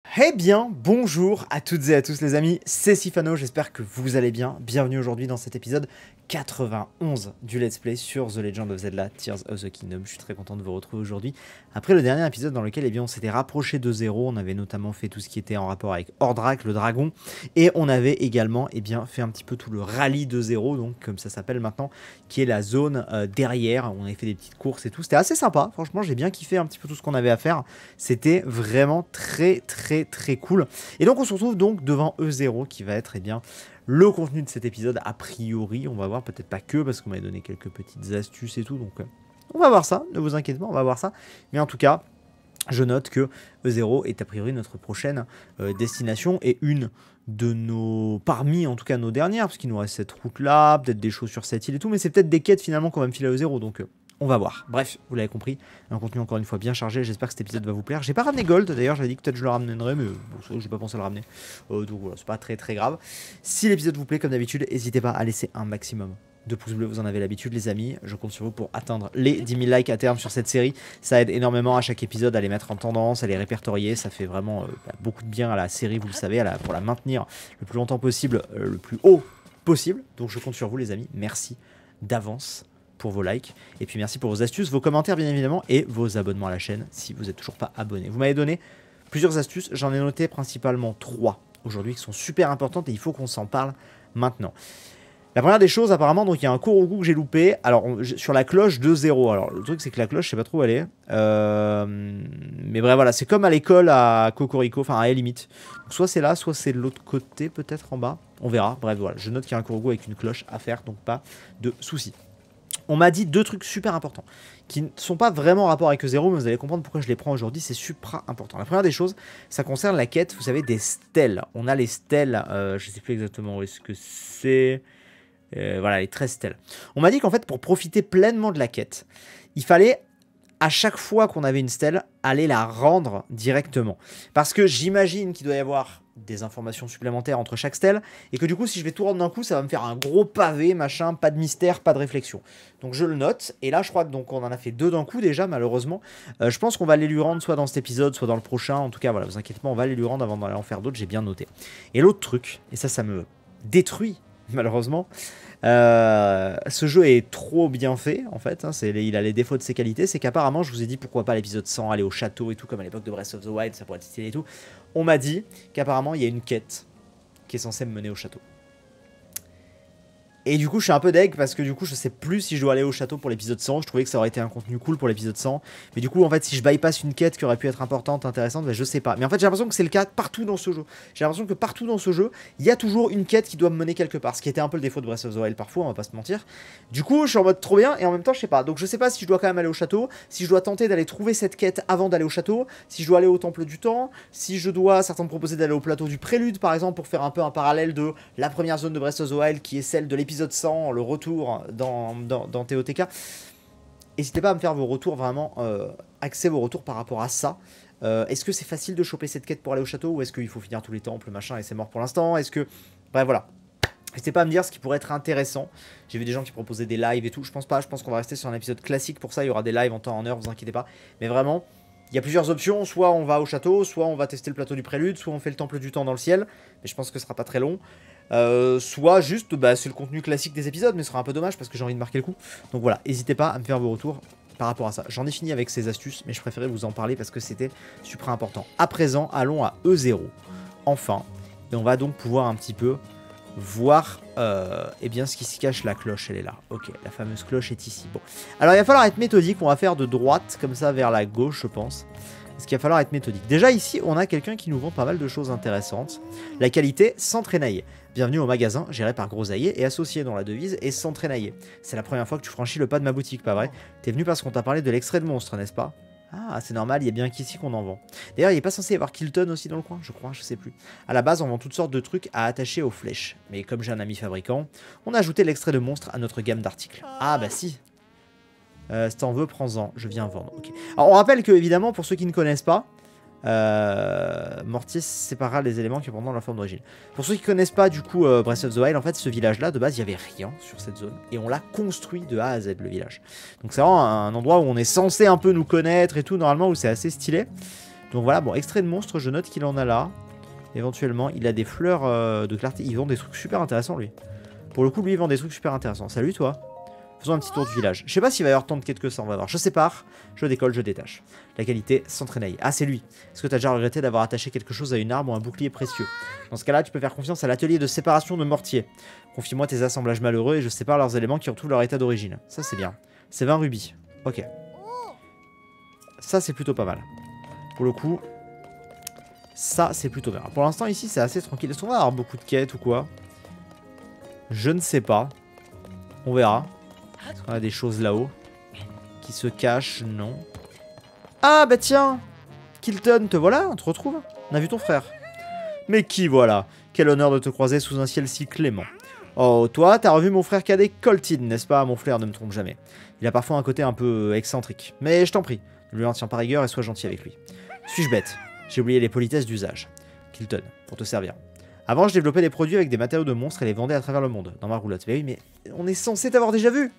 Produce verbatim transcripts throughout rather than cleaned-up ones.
Eh bien, bonjour à toutes et à tous les amis, c'est Sifano, j'espère que vous allez bien. Bienvenue aujourd'hui dans cet épisode quatre-vingt-onze du Let's Play sur The Legend of Zelda Tears of the Kingdom. Je suis très content de vous retrouver aujourd'hui. Après le dernier épisode dans lequel eh bien, on s'était rapproché de zéro, on avait notamment fait tout ce qui était en rapport avec Ordrak, le dragon, et on avait également eh bien, fait un petit peu tout le rallye de zéro, donc comme ça s'appelle maintenant, qui est la zone euh, derrière. On avait fait des petites courses et tout, c'était assez sympa, franchement j'ai bien kiffé un petit peu tout ce qu'on avait à faire. C'était vraiment très très très cool. Et donc on se retrouve donc devant E zéro qui va être eh bien le contenu de cet épisode a priori. On va voir, peut-être pas que parce qu'on m'avait donné quelques petites astuces et tout, donc euh, on va voir ça, ne vous inquiétez pas, on va voir ça. Mais en tout cas, je note que E zéro est a priori notre prochaine euh, destination et une de nos, parmi en tout cas nos dernières, parce qu'il nous reste cette route là, peut-être des choses sur cette île et tout, mais c'est peut-être des quêtes finalement qu'on va me filer à E zéro, donc euh, on va voir. Bref, vous l'avez compris, un contenu encore une fois bien chargé. J'espère que cet épisode va vous plaire. J'ai pas ramené Gold d'ailleurs, j'avais dit que peut-être je le ramènerais, mais bon, j'ai pas pensé à le ramener. Euh, donc voilà, c'est pas très très grave. Si l'épisode vous plaît, comme d'habitude, n'hésitez pas à laisser un maximum de pouces bleus, vous en avez l'habitude les amis. Je compte sur vous pour atteindre les dix mille likes à terme sur cette série. Ça aide énormément à chaque épisode à les mettre en tendance, à les répertorier. Ça fait vraiment euh, beaucoup de bien à la série, vous le savez, à la, pour la maintenir le plus longtemps possible, euh, le plus haut possible. Donc je compte sur vous les amis. Merci d'avance pour vos likes, et puis merci pour vos astuces, vos commentaires bien évidemment, et vos abonnements à la chaîne si vous n'êtes toujours pas abonné. Vous m'avez donné plusieurs astuces, j'en ai noté principalement trois aujourd'hui qui sont super importantes et il faut qu'on s'en parle maintenant. La première des choses, apparemment, donc il y a un Korogu que j'ai loupé, alors on, sur la cloche de zéro. Alors le truc c'est que la cloche, je sais pas trop où elle est, euh, mais bref voilà, c'est comme à l'école à Cocorico, enfin à El Limite. Donc, soit c'est là, soit c'est de l'autre côté, peut-être en bas, on verra. Bref voilà, je note qu'il y a un Korogu avec une cloche à faire, donc pas de soucis. On m'a dit deux trucs super importants qui ne sont pas vraiment en rapport avec E zéro, mais vous allez comprendre pourquoi je les prends aujourd'hui, c'est super important. La première des choses, ça concerne la quête, vous savez, des stèles. On a les stèles, euh, je ne sais plus exactement où est-ce que c'est. Euh, voilà, les treize stèles. On m'a dit qu'en fait, pour profiter pleinement de la quête, il fallait, à chaque fois qu'on avait une stèle, aller la rendre directement. Parce que j'imagine qu'il doit y avoir des informations supplémentaires entre chaque stèle, et que du coup, si je vais tout rendre d'un coup, ça va me faire un gros pavé, machin, pas de mystère, pas de réflexion. Donc je le note, et là, je crois qu'on en a fait deux d'un coup déjà, malheureusement. Euh, je pense qu'on va aller lui rendre soit dans cet épisode, soit dans le prochain. En tout cas, voilà, vous inquiétez pas, on va aller lui rendre avant d'aller en faire d'autres, j'ai bien noté. Et l'autre truc, et ça, ça me détruit, malheureusement, Euh, ce jeu est trop bien fait en fait, hein, il a les défauts de ses qualités, c'est qu'apparemment je vous ai dit pourquoi pas l'épisode cent, aller au château et tout comme à l'époque de Breath of the Wild, ça pourrait être stylé et tout. On m'a dit qu'apparemment il y a une quête qui est censée me mener au château. Et du coup je suis un peu deg parce que du coup je sais plus si je dois aller au château pour l'épisode cent, je trouvais que ça aurait été un contenu cool pour l'épisode cent, mais du coup en fait si je bypass une quête qui aurait pu être importante, intéressante, ben, je sais pas. Mais en fait j'ai l'impression que c'est le cas partout dans ce jeu, j'ai l'impression que partout dans ce jeu, il y a toujours une quête qui doit me mener quelque part, ce qui était un peu le défaut de Breath of the Wild parfois, on va pas se mentir. Du coup je suis en mode trop bien et en même temps je sais pas, donc je sais pas si je dois quand même aller au château, si je dois tenter d'aller trouver cette quête avant d'aller au château, si je dois aller au temple du temps, si je dois, certains me proposer d'aller au plateau du prélude par exemple pour faire un peu un parallèle de la première zone de Breath of the Wild qui est celle de l'épisode cent, le retour dans, dans, dans T O T K. N'hésitez pas à me faire vos retours, vraiment, euh, axer vos retours par rapport à ça. Euh, est-ce que c'est facile de choper cette quête pour aller au château, ou est-ce qu'il faut finir tous les temples, machin, et c'est mort pour l'instant? Est-ce que... Bref, voilà. N'hésitez pas à me dire ce qui pourrait être intéressant. J'ai vu des gens qui proposaient des lives et tout. Je pense pas, je pense qu'on va rester sur un épisode classique pour ça. Il y aura des lives en temps, en heure, vous inquiétez pas. Mais vraiment, il y a plusieurs options. Soit on va au château, soit on va tester le plateau du prélude, soit on fait le temple du temps dans le ciel. Mais je pense que ce sera pas très long. Euh, soit juste, bah, c'est le contenu classique des épisodes, mais ce sera un peu dommage parce que j'ai envie de marquer le coup. Donc voilà, n'hésitez pas à me faire vos retours par rapport à ça. J'en ai fini avec ces astuces, mais je préférais vous en parler parce que c'était super important. À présent, allons à E zéro, enfin, et on va donc pouvoir un petit peu voir euh, eh bien, ce qui se cache. La cloche, elle est là. Ok, la fameuse cloche est ici. Bon, alors il va falloir être méthodique, on va faire de droite, comme ça, vers la gauche, je pense. Parce qu'il va falloir être méthodique. Déjà ici, on a quelqu'un qui nous vend pas mal de choses intéressantes. La qualité sans traînailler. Bienvenue au magasin géré par Grosaillé et associé dont la devise est sans traînailler. C'est la première fois que tu franchis le pas de ma boutique, pas vrai? T'es venu parce qu'on t'a parlé de l'extrait de monstre, n'est-ce pas? Ah, c'est normal, il y a bien qu'ici qu'on en vend. D'ailleurs, il n'est pas censé y avoir Kilton aussi dans le coin, je crois, je sais plus. À la base, on vend toutes sortes de trucs à attacher aux flèches. Mais comme j'ai un ami fabricant, on a ajouté l'extrait de monstre à notre gamme d'articles. Ah bah si. Euh, si t'en veux, prends-en, je viens vendre. Okay. Alors on rappelle que, évidemment, pour ceux qui ne connaissent pas, euh, Mortier séparera les éléments qui prendront leur forme d'origine. Pour ceux qui ne connaissent pas, du coup, euh, Breath of the Wild, en fait, ce village-là, de base, il n'y avait rien sur cette zone. Et on l'a construit de A à Z, le village. Donc c'est vraiment un endroit où on est censé un peu nous connaître et tout, normalement, où c'est assez stylé. Donc voilà, bon, extrait de monstre, je note qu'il en a là. Éventuellement, il a des fleurs euh, de clarté. Il vend des trucs super intéressants, lui. Pour le coup, lui, il vend des trucs super intéressants. Salut, toi. Faisons un petit tour du village. Je sais pas s'il va y avoir tant de quêtes que ça, on va voir. Je sépare, je décolle, je détache. La qualité, s'entraîner. Ah, c'est lui. Est-ce que tu as déjà regretté d'avoir attaché quelque chose à une arme ou un bouclier précieux? Dans ce cas-là, tu peux faire confiance à l'atelier de séparation de mortier. Confie-moi tes assemblages malheureux et je sépare leurs éléments qui retrouvent leur état d'origine. Ça, c'est bien. C'est vingt rubis. Ok. Ça, c'est plutôt pas mal. Pour le coup, ça, c'est plutôt bien. Pour l'instant, ici, c'est assez tranquille. Est-ce qu'on va avoir beaucoup de quêtes ou quoi? Je ne sais pas. On verra. Est-ce qu'on a des choses là-haut qui se cachent? Non. Ah, bah tiens, Kilton, te voilà, on te retrouve. On a vu ton frère. Mais qui voilà? Quel honneur de te croiser sous un ciel si clément. Oh, toi, t'as revu mon frère cadet Coltin, n'est-ce pas? Mon frère ne me trompe jamais. Il a parfois un côté un peu excentrique. Mais je t'en prie, ne lui en tiens pas rigueur et sois gentil avec lui. Suis-je bête? J'ai oublié les politesses d'usage. Kilton, pour te servir. Avant, je développais des produits avec des matériaux de monstres et les vendais à travers le monde, dans ma roulotte. Mais oui, mais on est censé t'avoir déjà vu.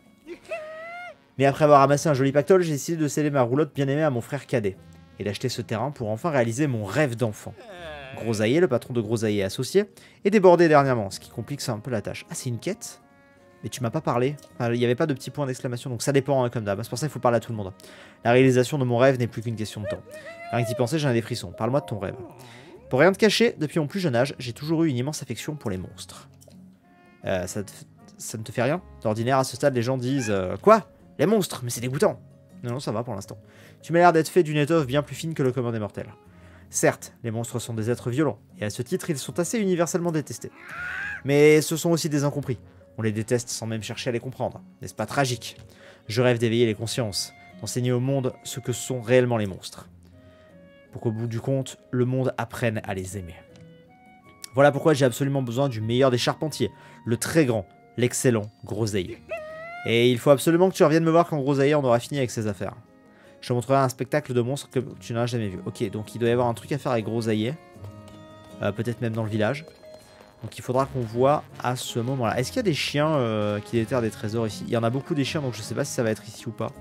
Mais après avoir amassé un joli pactole, j'ai décidé de céder ma roulotte bien aimée à mon frère cadet. Et d'acheter ce terrain pour enfin réaliser mon rêve d'enfant. Grosaillé, le patron de Grosaillé associé, est débordé dernièrement, ce qui complique ça un peu la tâche. Ah, c'est une quête? Mais tu m'as pas parlé. Enfin, il n'y avait pas de petit point d'exclamation, donc ça dépend hein, comme d'hab. C'est pour ça qu'il faut parler à tout le monde. La réalisation de mon rêve n'est plus qu'une question de temps. Rien que d'y penser, j'en ai des frissons. Parle-moi de ton rêve. Pour rien te cacher, depuis mon plus jeune âge, j'ai toujours eu une immense affection pour les monstres. Euh, ça, te, ça ne te fait rien? D'ordinaire, à ce stade, les gens disent euh, quoi? Les monstres? Mais c'est dégoûtant. Non, non, ça va pour l'instant. Tu m'as l'air d'être fait d'une étoffe bien plus fine que le commun des mortels. Certes, les monstres sont des êtres violents, et à ce titre, ils sont assez universellement détestés. Mais ce sont aussi des incompris. On les déteste sans même chercher à les comprendre. N'est-ce pas tragique? Je rêve d'éveiller les consciences, d'enseigner au monde ce que sont réellement les monstres. Pour qu'au bout du compte, le monde apprenne à les aimer. Voilà pourquoi j'ai absolument besoin du meilleur des charpentiers, le très grand, l'excellent Grosaillé. Et il faut absolument que tu reviennes me voir quand Grosaillé en aura fini avec ses affaires. Je te montrerai un spectacle de monstres que tu n'as jamais vu. Ok, donc il doit y avoir un truc à faire avec Grosaillé. Euh, Peut-être même dans le village. Donc il faudra qu'on voit à ce moment-là. Est-ce qu'il y a des chiens euh, qui déterrent des trésors ici? Il y en a beaucoup des chiens, donc je sais pas si ça va être ici ou pas.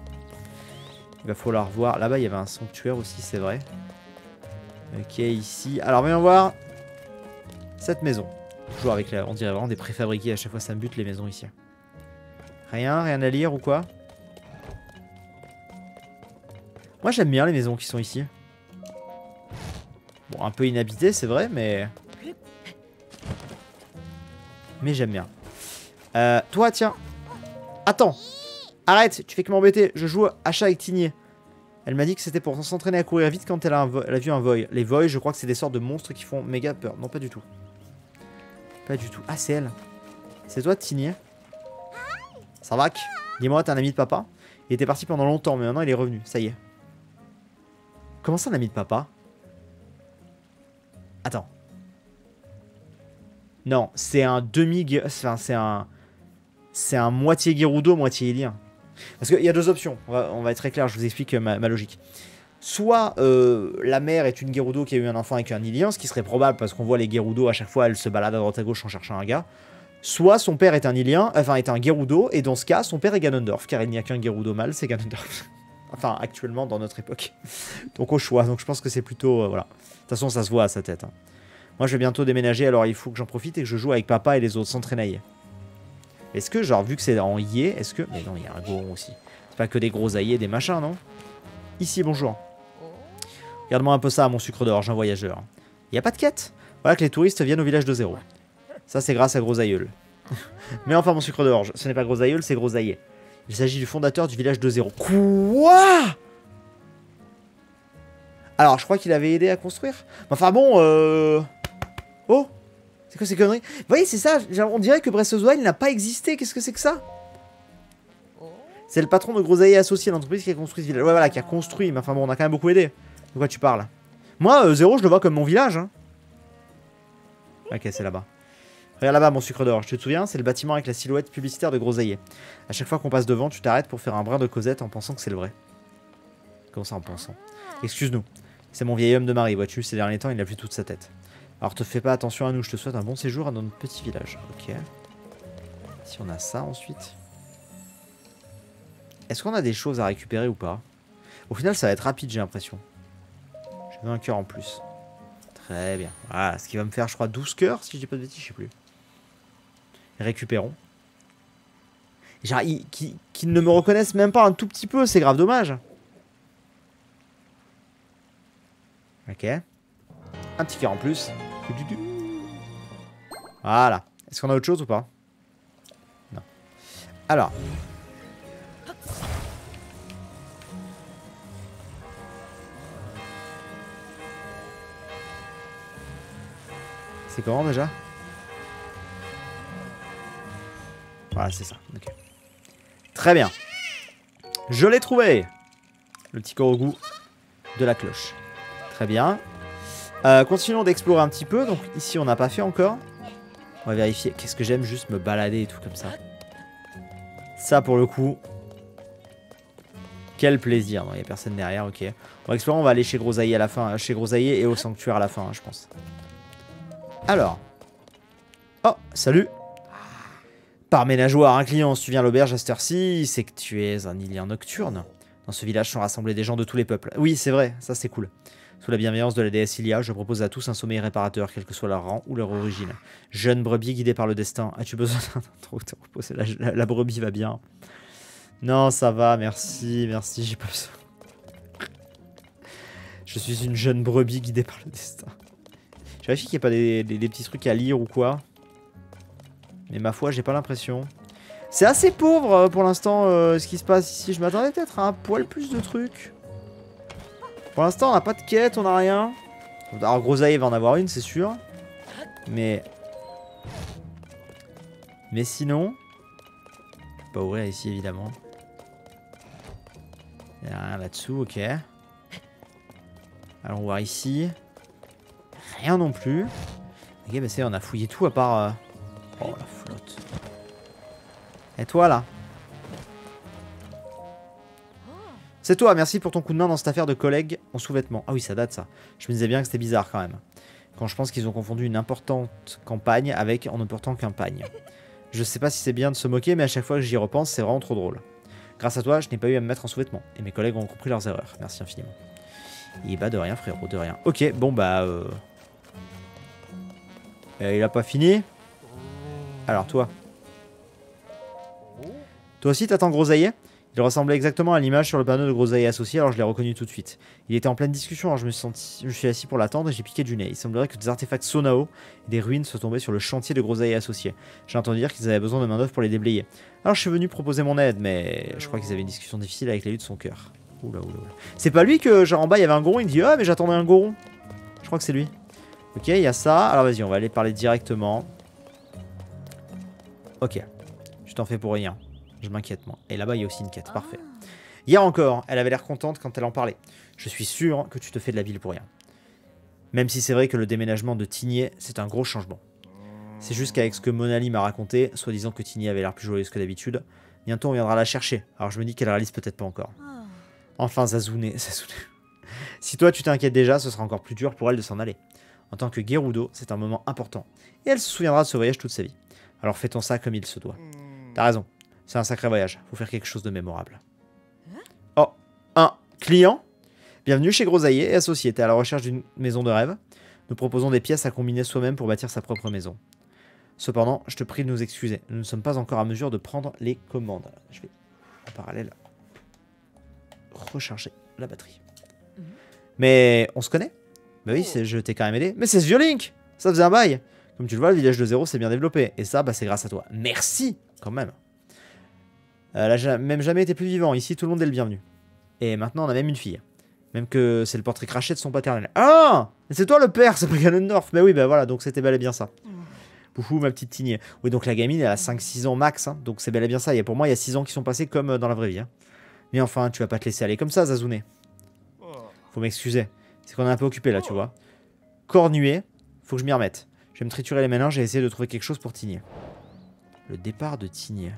Il va falloir voir. Là-bas, il y avait un sanctuaire aussi, c'est vrai. Ok, ici. Alors, viens voir cette maison. Toujours avec la... On dirait vraiment des préfabriqués. À chaque fois, ça me bute les maisons ici. Rien, rien à lire ou quoi? Moi, j'aime bien les maisons qui sont ici. Bon, un peu inhabitées, c'est vrai, mais... Mais j'aime bien. Euh, toi, tiens. Attends. Arrête, tu fais que m'embêter. Je joue à chat avec Tigné. Elle m'a dit que c'était pour s'entraîner à courir vite quand elle a, un elle a vu un void. Les voids, je crois que c'est des sortes de monstres qui font méga peur. Non, pas du tout. Pas du tout. Ah, c'est elle. C'est toi, Tigné? Ça va? Dis-moi, t'es un ami de papa? Il était parti pendant longtemps, mais maintenant il est revenu. Ça y est. Comment ça, un ami de papa? Attends. Non, c'est un demi... Enfin, c'est un... C'est un moitié Gerudo, moitié Ilien. Parce qu'il y a deux options. On va, on va être très clair, je vous explique ma, ma logique. Soit euh, la mère est une Gerudo qui a eu un enfant avec un Ilien, ce qui serait probable parce qu'on voit les Gerudo à chaque fois, elles se baladent à droite à gauche en cherchant un gars. Soit son père est un Ilien, enfin est un Gerudo, et dans ce cas, son père est Ganondorf, car il n'y a qu'un Gerudo mâle, c'est Ganondorf. Enfin, actuellement, dans notre époque. Donc au choix, donc je pense que c'est plutôt... Euh, voilà. De toute façon, ça se voit à sa tête. Hein. Moi, je vais bientôt déménager, alors il faut que j'en profite et que je joue avec papa et les autres, sans traînailler. Est-ce que, genre, vu que c'est en yé, est-ce que... Mais non, il y a un goron aussi. C'est pas que des gros aillés, des machins, non? Ici, bonjour. Regarde-moi un peu ça, mon sucre d'orge, un voyageur. Il n'y a pas de quête. Voilà que les touristes viennent au village de zéro. Ça, c'est grâce à Grosailleul. Mais enfin, mon sucre d'orge, ce n'est pas Grosailleul, c'est Grosaillé. Il s'agit du fondateur du village de zéro. Quoi? Alors, je crois qu'il avait aidé à construire. Enfin bon, euh... Oh, c'est quoi ces conneries? Vous voyez, c'est ça, on dirait que Breath of the Wild n'a pas existé. Qu'est-ce que c'est que ça? C'est le patron de Grosaillé associé, l'entreprise qui a construit ce village. Ouais, voilà, qui a construit. Mais enfin bon, on a quand même beaucoup aidé. De quoi tu parles? Moi, euh, zéro, je le vois comme mon village. Hein. Ok, c'est là-bas. Regarde là-bas, mon sucre d'orge. Tu te souviens? C'est le bâtiment avec la silhouette publicitaire de Grosaillé. À chaque fois qu'on passe devant, tu t'arrêtes pour faire un brin de causette en pensant que c'est le vrai. Comment ça, en pensant? Excuse-nous. C'est mon vieil homme de mari, vois-tu. Ces derniers temps, il n'a plus toute sa tête. Alors, te fais pas attention à nous. Je te souhaite un bon séjour à notre petit village. Ok. Si on a ça ensuite. Est-ce qu'on a des choses à récupérer ou pas? Au final, ça va être rapide, j'ai l'impression. Je Je veux un cœur en plus. Très bien. Voilà, ce qui va me faire, je crois, douze cœurs, si je dis pas de bêtises, je sais plus. Récupérons. Genre, ils, qu'ils, qu'ils ne me reconnaissent même pas un tout petit peu, c'est grave dommage. Ok. Un petit cœur en plus. Voilà. Est-ce qu'on a autre chose ou pas? Non. Alors. C'est comment déjà? Voilà, c'est ça. Ok. Très bien. Je l'ai trouvé. Le petit Korogu de la cloche. Très bien. Euh, continuons d'explorer un petit peu. Donc ici, on n'a pas fait encore. On va vérifier. Qu'est-ce que j'aime juste me balader et tout comme ça. Ça, pour le coup. Quel plaisir. Il n'y a personne derrière. Ok. On va explorer. On va aller chez Grosaillé à la fin. Chez Grosaillé et au sanctuaire à la fin, hein, je pense. Alors. Oh, salut. Par ménageoire, un client, si tu viens à l'auberge à cette heure-ci, c'est que tu es un Ilien nocturne. Dans ce village sont rassemblés des gens de tous les peuples. Oui, c'est vrai, ça c'est cool. Sous la bienveillance de la déesse Ilia, je propose à tous un sommeil réparateur, quel que soit leur rang ou leur origine. Jeune brebis guidée par le destin, as-tu besoin d'un trop te reposer? La, la, la brebis va bien. Non, ça va, merci, merci, j'ai pas besoin. Je suis une jeune brebis guidée par le destin. Je vérifie qu'il n'y a pas des, des, des petits trucs à lire ou quoi. Mais ma foi, j'ai pas l'impression. C'est assez pauvre euh, pour l'instant euh, ce qui se passe ici. Je m'attendais peut-être à un poil plus de trucs. Pour l'instant, on n'a pas de quête, on n'a rien. Alors, Grosaillé va en avoir une, c'est sûr. Mais. Mais sinon. Je peux pas ouvrir ici, évidemment. Il n'y a rien là-dessous, ok. Allons voir ici. Rien non plus. Ok, bah c'est, on a fouillé tout à part. Euh... Oh la flotte. Et toi là? C'est toi, merci pour ton coup de main dans cette affaire de collègues en sous-vêtements. Ah oui, ça date ça. Je me disais bien que c'était bizarre quand même. Quand je pense qu'ils ont confondu une importante campagne avec en important campagne. Je sais pas si c'est bien de se moquer, mais à chaque fois que j'y repense, c'est vraiment trop drôle. Grâce à toi, je n'ai pas eu à me mettre en sous-vêtements. Et mes collègues ont compris leurs erreurs. Merci infiniment. Et bah de rien frérot, de rien. Ok, bon bah... Euh... Euh, il a pas fini. Alors toi. Toi aussi t'attends Grosaillé? Il ressemblait exactement à l'image sur le panneau de Grosaillé associé, alors je l'ai reconnu tout de suite. Il était en pleine discussion, alors je me suis, senti... je me suis assis pour l'attendre et j'ai piqué du nez. Il semblerait que des artefacts Sonao et des ruines soient tombés sur le chantier de Grosaillé associé. J'ai entendu dire qu'ils avaient besoin de main d'œuvre pour les déblayer. Alors je suis venu proposer mon aide, mais je crois qu'ils avaient une discussion difficile avec l'élu de son cœur. Oula, oula, oula. C'est pas lui que, genre en bas il y avait un goron, il dit ah mais j'attendais un goron. Je crois que c'est lui. Ok, il y a ça. Alors vas-y, on va aller parler directement. Ok. Je t'en fais pour rien. Je m'inquiète moi. Et là-bas il y a aussi une quête, parfait. Hier encore, elle avait l'air contente quand elle en parlait. Je suis sûr que tu te fais de la ville pour rien. Même si c'est vrai que le déménagement de Tigné, c'est un gros changement. C'est juste qu'avec ce que Monali m'a raconté, soi-disant que Tigné avait l'air plus joyeuse que d'habitude, bientôt on viendra la chercher. Alors je me dis qu'elle réalise peut-être pas encore. Enfin Zazune, Zazune. Si toi tu t'inquiètes déjà, ce sera encore plus dur pour elle de s'en aller. En tant que Gerudo, c'est un moment important. Et elle se souviendra de ce voyage toute sa vie. Alors fais-on ça comme il se doit. T'as raison, c'est un sacré voyage. Faut faire quelque chose de mémorable. Oh, un client. Bienvenue chez Grosaillé et Associés. T'es à la recherche d'une maison de rêve. Nous proposons des pièces à combiner soi-même pour bâtir sa propre maison. Cependant, je te prie de nous excuser. Nous ne sommes pas encore à mesure de prendre les commandes. Je vais, en parallèle, recharger la batterie. Mais on se connaît? Bah oui, je t'ai quand même aidé. Mais c'est Violink! Ça faisait un bail. Comme tu le vois, le village de zéro s'est bien développé. Et ça, bah, c'est grâce à toi. Merci, quand même. Elle a même jamais été plus vivant. Ici, tout le monde est le bienvenu. Et maintenant, on a même une fille. Même que c'est le portrait craché de son paternel. Ah! C'est toi le père, c'est pas Ganondorf. Mais oui, bah voilà, donc c'était bel et bien ça. Bouhou, ma petite Tignée. Oui, donc la gamine, elle a cinq six ans max. Hein, donc c'est bel et bien ça. Et pour moi, il y a six ans qui sont passés comme dans la vraie vie. Hein. Mais enfin, tu vas pas te laisser aller comme ça, Zazune. Faut m'excuser. C'est qu'on est un peu occupé là, tu vois. Cornuet, faut que je m'y remette. Je vais me triturer les méninges et essayer de trouver quelque chose pour Tigné. Le départ de Tigné.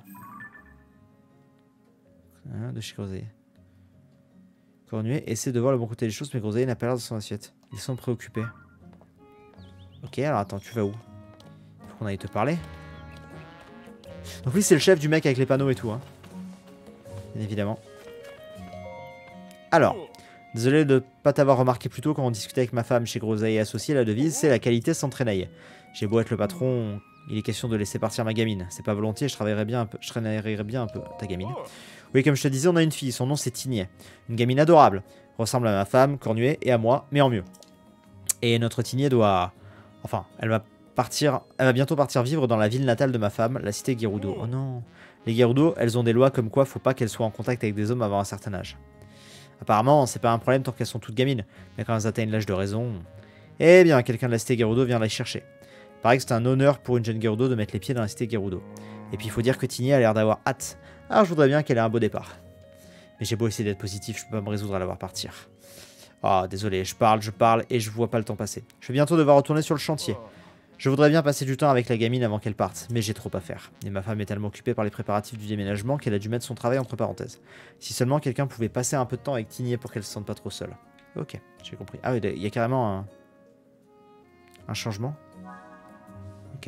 Hein, de chez Grosaillé. Cornuet essaie de voir le bon côté des choses, mais Grosaillé n'a pas l'air de son assiette. Ils sont préoccupés. Ok, alors attends, tu vas où? Faut qu'on aille te parler. Donc lui, c'est le chef du mec avec les panneaux et tout. Hein. Bien évidemment. Alors, Désolé de ne pas t'avoir remarqué plus tôt quand on discutait avec ma femme chez Groseille et Associés, la devise, c'est la qualité s'entraîner. J'ai beau être le patron, il est question de laisser partir ma gamine. C'est pas volontiers, je travaillerai bien un peu. Je travaillerai bien un peu, ta gamine. Oui, comme je te disais, on a une fille, son nom c'est Tigné. Une gamine adorable. Ressemble à ma femme, cornuée, et à moi, mais en mieux. Et notre Tigné doit... Enfin, elle va partir... Elle va bientôt partir vivre dans la ville natale de ma femme, la cité Gerudo. Oh non. Les Gerudo, elles ont des lois comme quoi faut pas qu'elles soient en contact avec des hommes avant un certain âge. Apparemment, c'est pas un problème tant qu'elles sont toutes gamines. Mais quand elles atteignent l'âge de raison... Eh bien, quelqu'un de la cité Gerudo vient la chercher. Il paraît que c'est un honneur pour une jeune Gerudo de mettre les pieds dans la cité Gerudo. Et puis il faut dire que Tigné a l'air d'avoir hâte. Alors je voudrais bien qu'elle ait un beau départ. Mais j'ai beau essayer d'être positif, je peux pas me résoudre à la voir partir. Ah, oh, désolé, je parle, je parle et je vois pas le temps passer. Je vais bientôt devoir retourner sur le chantier. Je voudrais bien passer du temps avec la gamine avant qu'elle parte, mais j'ai trop à faire. Et ma femme est tellement occupée par les préparatifs du déménagement qu'elle a dû mettre son travail entre parenthèses. Si seulement quelqu'un pouvait passer un peu de temps avec Tigné pour qu'elle se sente pas trop seule. Ok, j'ai compris. Ah oui, il y a carrément un... un changement. Ok.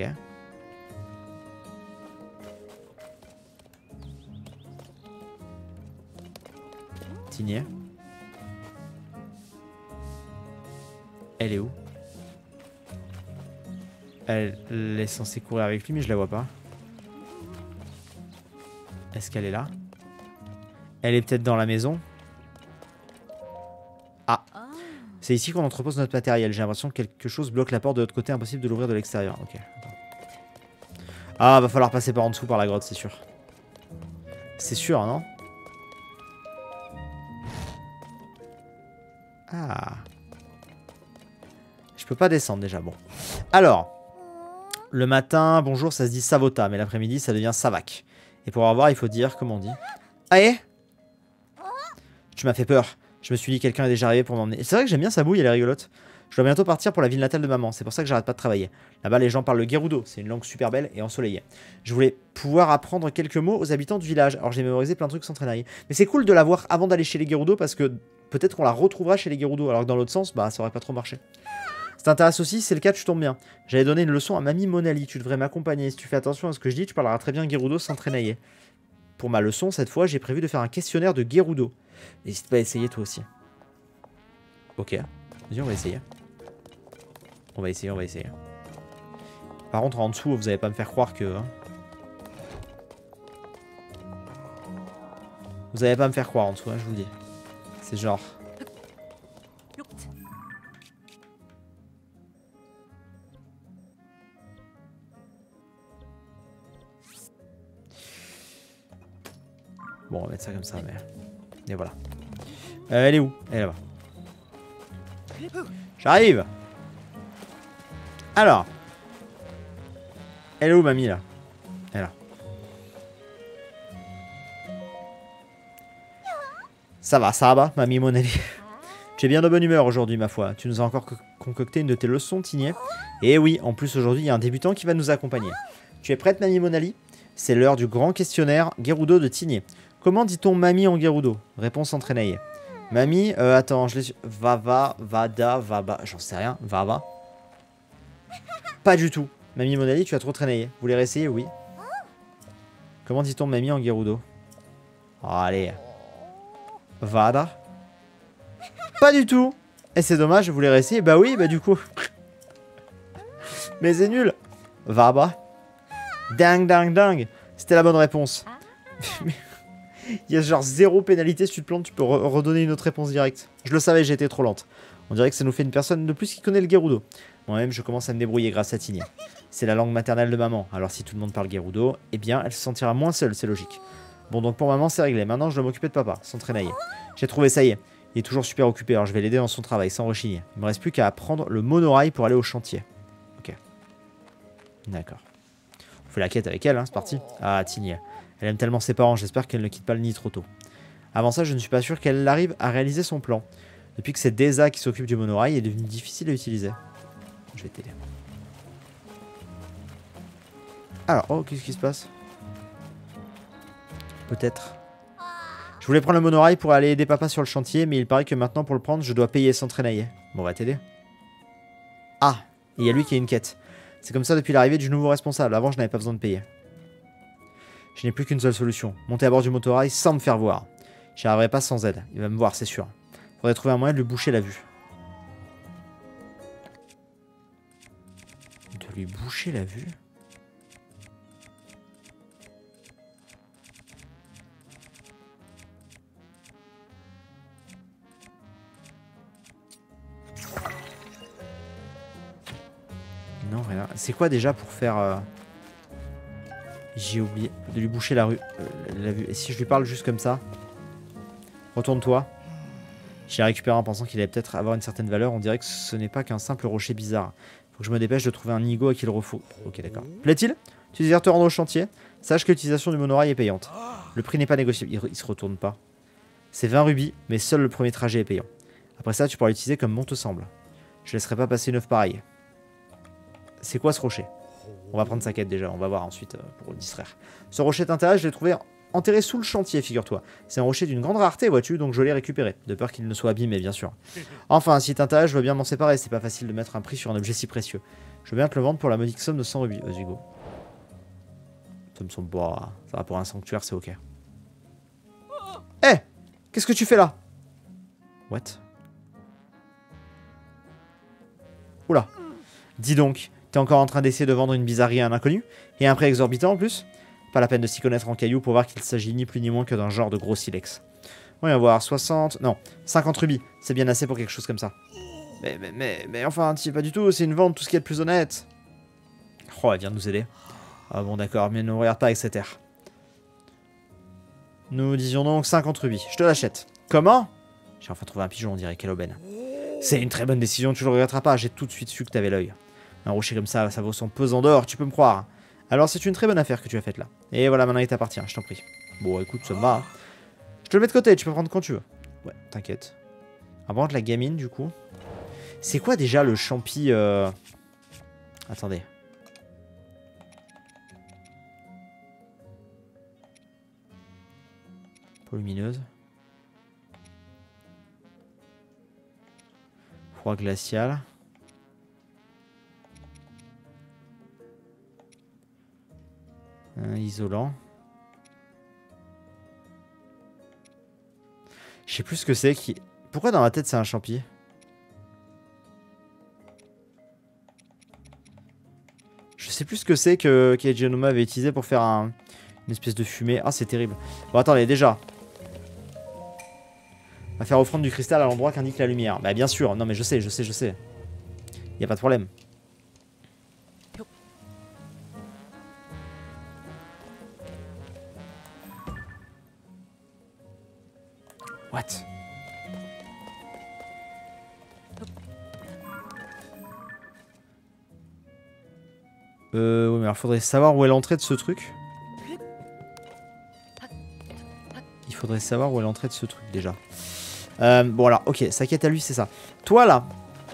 Tigné. Elle est où? Elle est censée courir avec lui, mais je la vois pas. Est-ce qu'elle est là? Elle est peut-être dans la maison. Ah. C'est ici qu'on entrepose notre matériel. J'ai l'impression que quelque chose bloque la porte de l'autre côté. Impossible de l'ouvrir de l'extérieur. Ok. Attends. Ah, va falloir passer par en dessous, par la grotte, c'est sûr. C'est sûr, non? Ah. Je peux pas descendre déjà. Bon. Alors. Le matin, bonjour, ça se dit Savota. Mais l'après-midi, ça devient Savac. Et pour avoir, il faut dire, comment on dit? Allez. Tu m'as fait peur. Je me suis dit, quelqu'un est déjà arrivé pour m'emmener. C'est vrai que j'aime bien sa bouille, elle est rigolote. Je dois bientôt partir pour la ville natale de maman. C'est pour ça que j'arrête pas de travailler. Là-bas, les gens parlent le Gerudo. C'est une langue super belle et ensoleillée. Je voulais pouvoir apprendre quelques mots aux habitants du village. Alors, j'ai mémorisé plein de trucs sans traîner. Mais c'est cool de la voir avant d'aller chez les Gerudo parce que peut-être qu'on la retrouvera chez les Gerudo. Alors que dans l'autre sens, bah, ça aurait pas trop marché. Ça t'intéresse aussi, c'est le cas, tu tombes bien. J'allais donner une leçon à Mamie Monali. Tu devrais m'accompagner. Si tu fais attention à ce que je dis, tu parleras très bien Gerudo sans traîner. Pour ma leçon, cette fois, j'ai prévu de faire un questionnaire de Gerudo. N'hésite pas à essayer toi aussi. Ok. Vas-y, on va essayer. On va essayer, on va essayer. Par contre, en dessous, vous allez pas me faire croire que... Hein. Vous allez pas me faire croire en dessous, hein, je vous le dis. C'est genre... Bon, on va mettre ça comme ça, mais... Et voilà. Euh, elle est où? Elle est là-bas. J'arrive. Alors. Elle est où, mamie, là? Elle est là. Ça va, ça va, mamie Monali. Tu es bien de bonne humeur aujourd'hui, ma foi. Tu nous as encore co concocté une de tes leçons, Tigné. Et oui, en plus, aujourd'hui, il y a un débutant qui va nous accompagner. Tu es prête, mamie Monali? C'est l'heure du grand questionnaire Gerudo de Tigné. Comment dit-on mamie en Gerudo? Réponse entraînée. Mamie, euh, attends, je l'ai... Vava, Vada, Vaba, j'en sais rien. Vava. Pas du tout. Mamie Monali, tu as trop traîné. Vous voulez réessayer? Oui. Comment dit-on mamie en Gerudo? Oh, allez. Vada. Pas du tout. Et c'est dommage, je voulais réessayer. Bah oui, bah du coup. Mais c'est nul. Vaba. Ding, ding, ding. C'était la bonne réponse. Il y a genre zéro pénalité, si tu te plantes, tu peux re redonner une autre réponse directe. Je le savais, j'ai été trop lente. On dirait que ça nous fait une personne de plus qui connaît le Gerudo. Moi-même, je commence à me débrouiller grâce à Tigné. C'est la langue maternelle de maman, alors si tout le monde parle Gerudo, eh bien, elle se sentira moins seule, c'est logique. Bon, donc pour maman, c'est réglé. Maintenant, je dois m'occuper de papa, s'entraîner. J'ai trouvé, ça y est. Il est toujours super occupé, alors je vais l'aider dans son travail, sans rechigner. Il me reste plus qu'à apprendre le monorail pour aller au chantier. Ok. D'accord. On fait la quête avec elle, hein, c'est parti. Ah, Tigné. Elle aime tellement ses parents, j'espère qu'elle ne quitte pas le nid trop tôt. Avant ça, je ne suis pas sûr qu'elle arrive à réaliser son plan. Depuis que c'est Deza qui s'occupe du monorail, il est devenu difficile à utiliser. Je vais t'aider. Alors, oh, qu'est-ce qui se passe? Peut-être. Je voulais prendre le monorail pour aller aider papa sur le chantier, mais il paraît que maintenant, pour le prendre, je dois payer sans traîner. Bon, on va t'aider. Ah, il y a lui qui a une quête. C'est comme ça depuis l'arrivée du nouveau responsable. Avant, je n'avais pas besoin de payer. Je n'ai plus qu'une seule solution. Monter à bord du motorail sans me faire voir. J'y arriverai pas sans aide. Il va me voir, c'est sûr. Faudrait trouver un moyen de lui boucher la vue. De lui boucher la vue? Non, rien. C'est quoi déjà pour faire... Euh... J'ai oublié de lui boucher la, rue, euh, la vue. Et si je lui parle juste comme ça? Retourne-toi. J'ai récupéré en pensant qu'il allait peut-être avoir une certaine valeur. On dirait que ce n'est pas qu'un simple rocher bizarre. Faut que je me dépêche de trouver un nigo à qui le refaut. Ok, d'accord. Plaît-il? Tu désires te rendre au chantier? Sache que l'utilisation du monorail est payante. Le prix n'est pas négociable. Il, il se retourne pas. C'est vingt rubis, mais seul le premier trajet est payant. Après ça, tu pourras l'utiliser comme bon te semble. Je laisserai pas passer une œuvre pareille. C'est quoi ce rocher? On va prendre sa quête déjà, on va voir ensuite euh, pour le distraire. Ce rocher t'intéresse, je l'ai trouvé enterré sous le chantier, figure-toi. C'est un rocher d'une grande rareté, vois-tu, donc je l'ai récupéré. De peur qu'il ne soit abîmé, bien sûr. Enfin, si t'intéresse, je veux bien m'en séparer. C'est pas facile de mettre un prix sur un objet si précieux. Je veux bien te le vendre pour la modique somme de cent rubis. Vas-y, go. Ça me semble pas... Ça va pour un sanctuaire, c'est ok. Hé hey, qu'est-ce que tu fais là? What? Oula. Dis donc, t'es encore en train d'essayer de vendre une bizarrerie à un inconnu? Et à un prix exorbitant en plus? Pas la peine de s'y connaître en cailloux pour voir qu'il s'agit ni plus ni moins que d'un genre de gros silex. On va voir, soixante... Non, cinquante rubis. C'est bien assez pour quelque chose comme ça. Mais, mais, mais, mais enfin, t'y es pas du tout. C'est une vente, tout ce qui est le plus honnête. Oh, elle vient de nous aider. Ah bon, d'accord, mais ne regarde pas avec cet air. Nous disions donc cinquante rubis. Je te l'achète. Comment? J'ai enfin trouvé un pigeon, on dirait. Quelle aubaine. C'est une très bonne décision, tu le regretteras pas. J'ai tout de suite su que t'avais l'œil. Un rocher comme ça, ça vaut son pesant d'or, tu peux me croire. Alors c'est une très bonne affaire que tu as faite là. Et voilà, maintenant il t'appartient, je t'en prie. Bon, écoute, ça me va. Je te le mets de côté, tu peux prendre quand tu veux. Ouais, t'inquiète. Avant de la gamine, du coup. C'est quoi déjà le champi euh... Attendez. Peau lumineuse. Froid glacial. Un isolant. Je sais plus ce que c'est qui... Pourquoi dans ma tête c'est un champi? Je sais plus ce que c'est que Keijanuma avait utilisé pour faire un... une espèce de fumée. Ah, c'est terrible. Bon, attendez, déjà. On va faire offrande du cristal à l'endroit qu'indique la lumière. Bah bien sûr, non mais je sais, je sais, je sais. Y a pas de problème. What? Euh, oui, mais alors faudrait savoir où est l'entrée de ce truc. Il faudrait savoir où est l'entrée de ce truc déjà. Euh, bon alors, ok, sa quête à lui c'est ça. Toi là.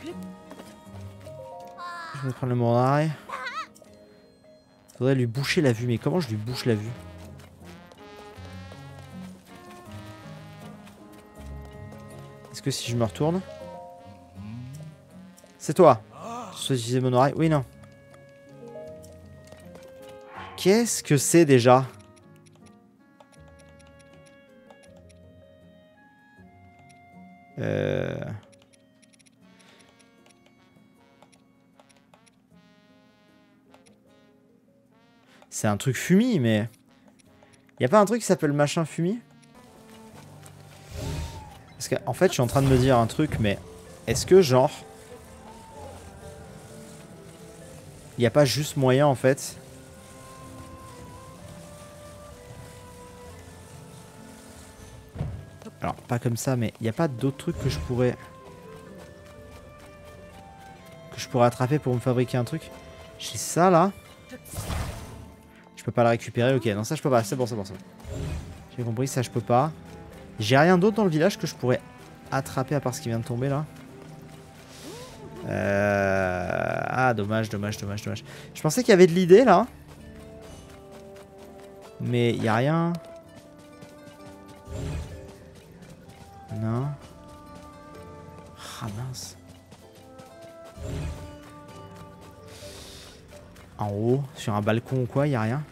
Je vais prendre le monorail. Faudrait lui boucher la vue, mais comment je lui bouche la vue? Est-ce que si je me retourne... C'est toi. Tu utiliser monorail? Oui, non. Qu'est-ce que c'est déjà? Euh... C'est un truc fumi, mais... Y a pas un truc qui s'appelle machin fumi? Parce qu'en fait, je suis en train de me dire un truc, mais... Est-ce que, genre... Y a pas juste moyen, en fait... Alors, pas comme ça, mais il n'y a pas d'autres trucs que je pourrais... Que je pourrais attraper pour me fabriquer un truc. J'ai ça, là. Je peux pas la récupérer. Ok, non, ça, je peux pas. C'est bon, c'est bon, c'est bon. J'ai compris, ça, je peux pas. J'ai rien d'autre dans le village que je pourrais attraper à part ce qui vient de tomber, là. Euh... Ah, dommage, dommage, dommage, dommage. Je pensais qu'il y avait de l'idée, là. Mais il n'y a rien... Non. Ah mince. En haut, sur un balcon ou quoi, y a rien?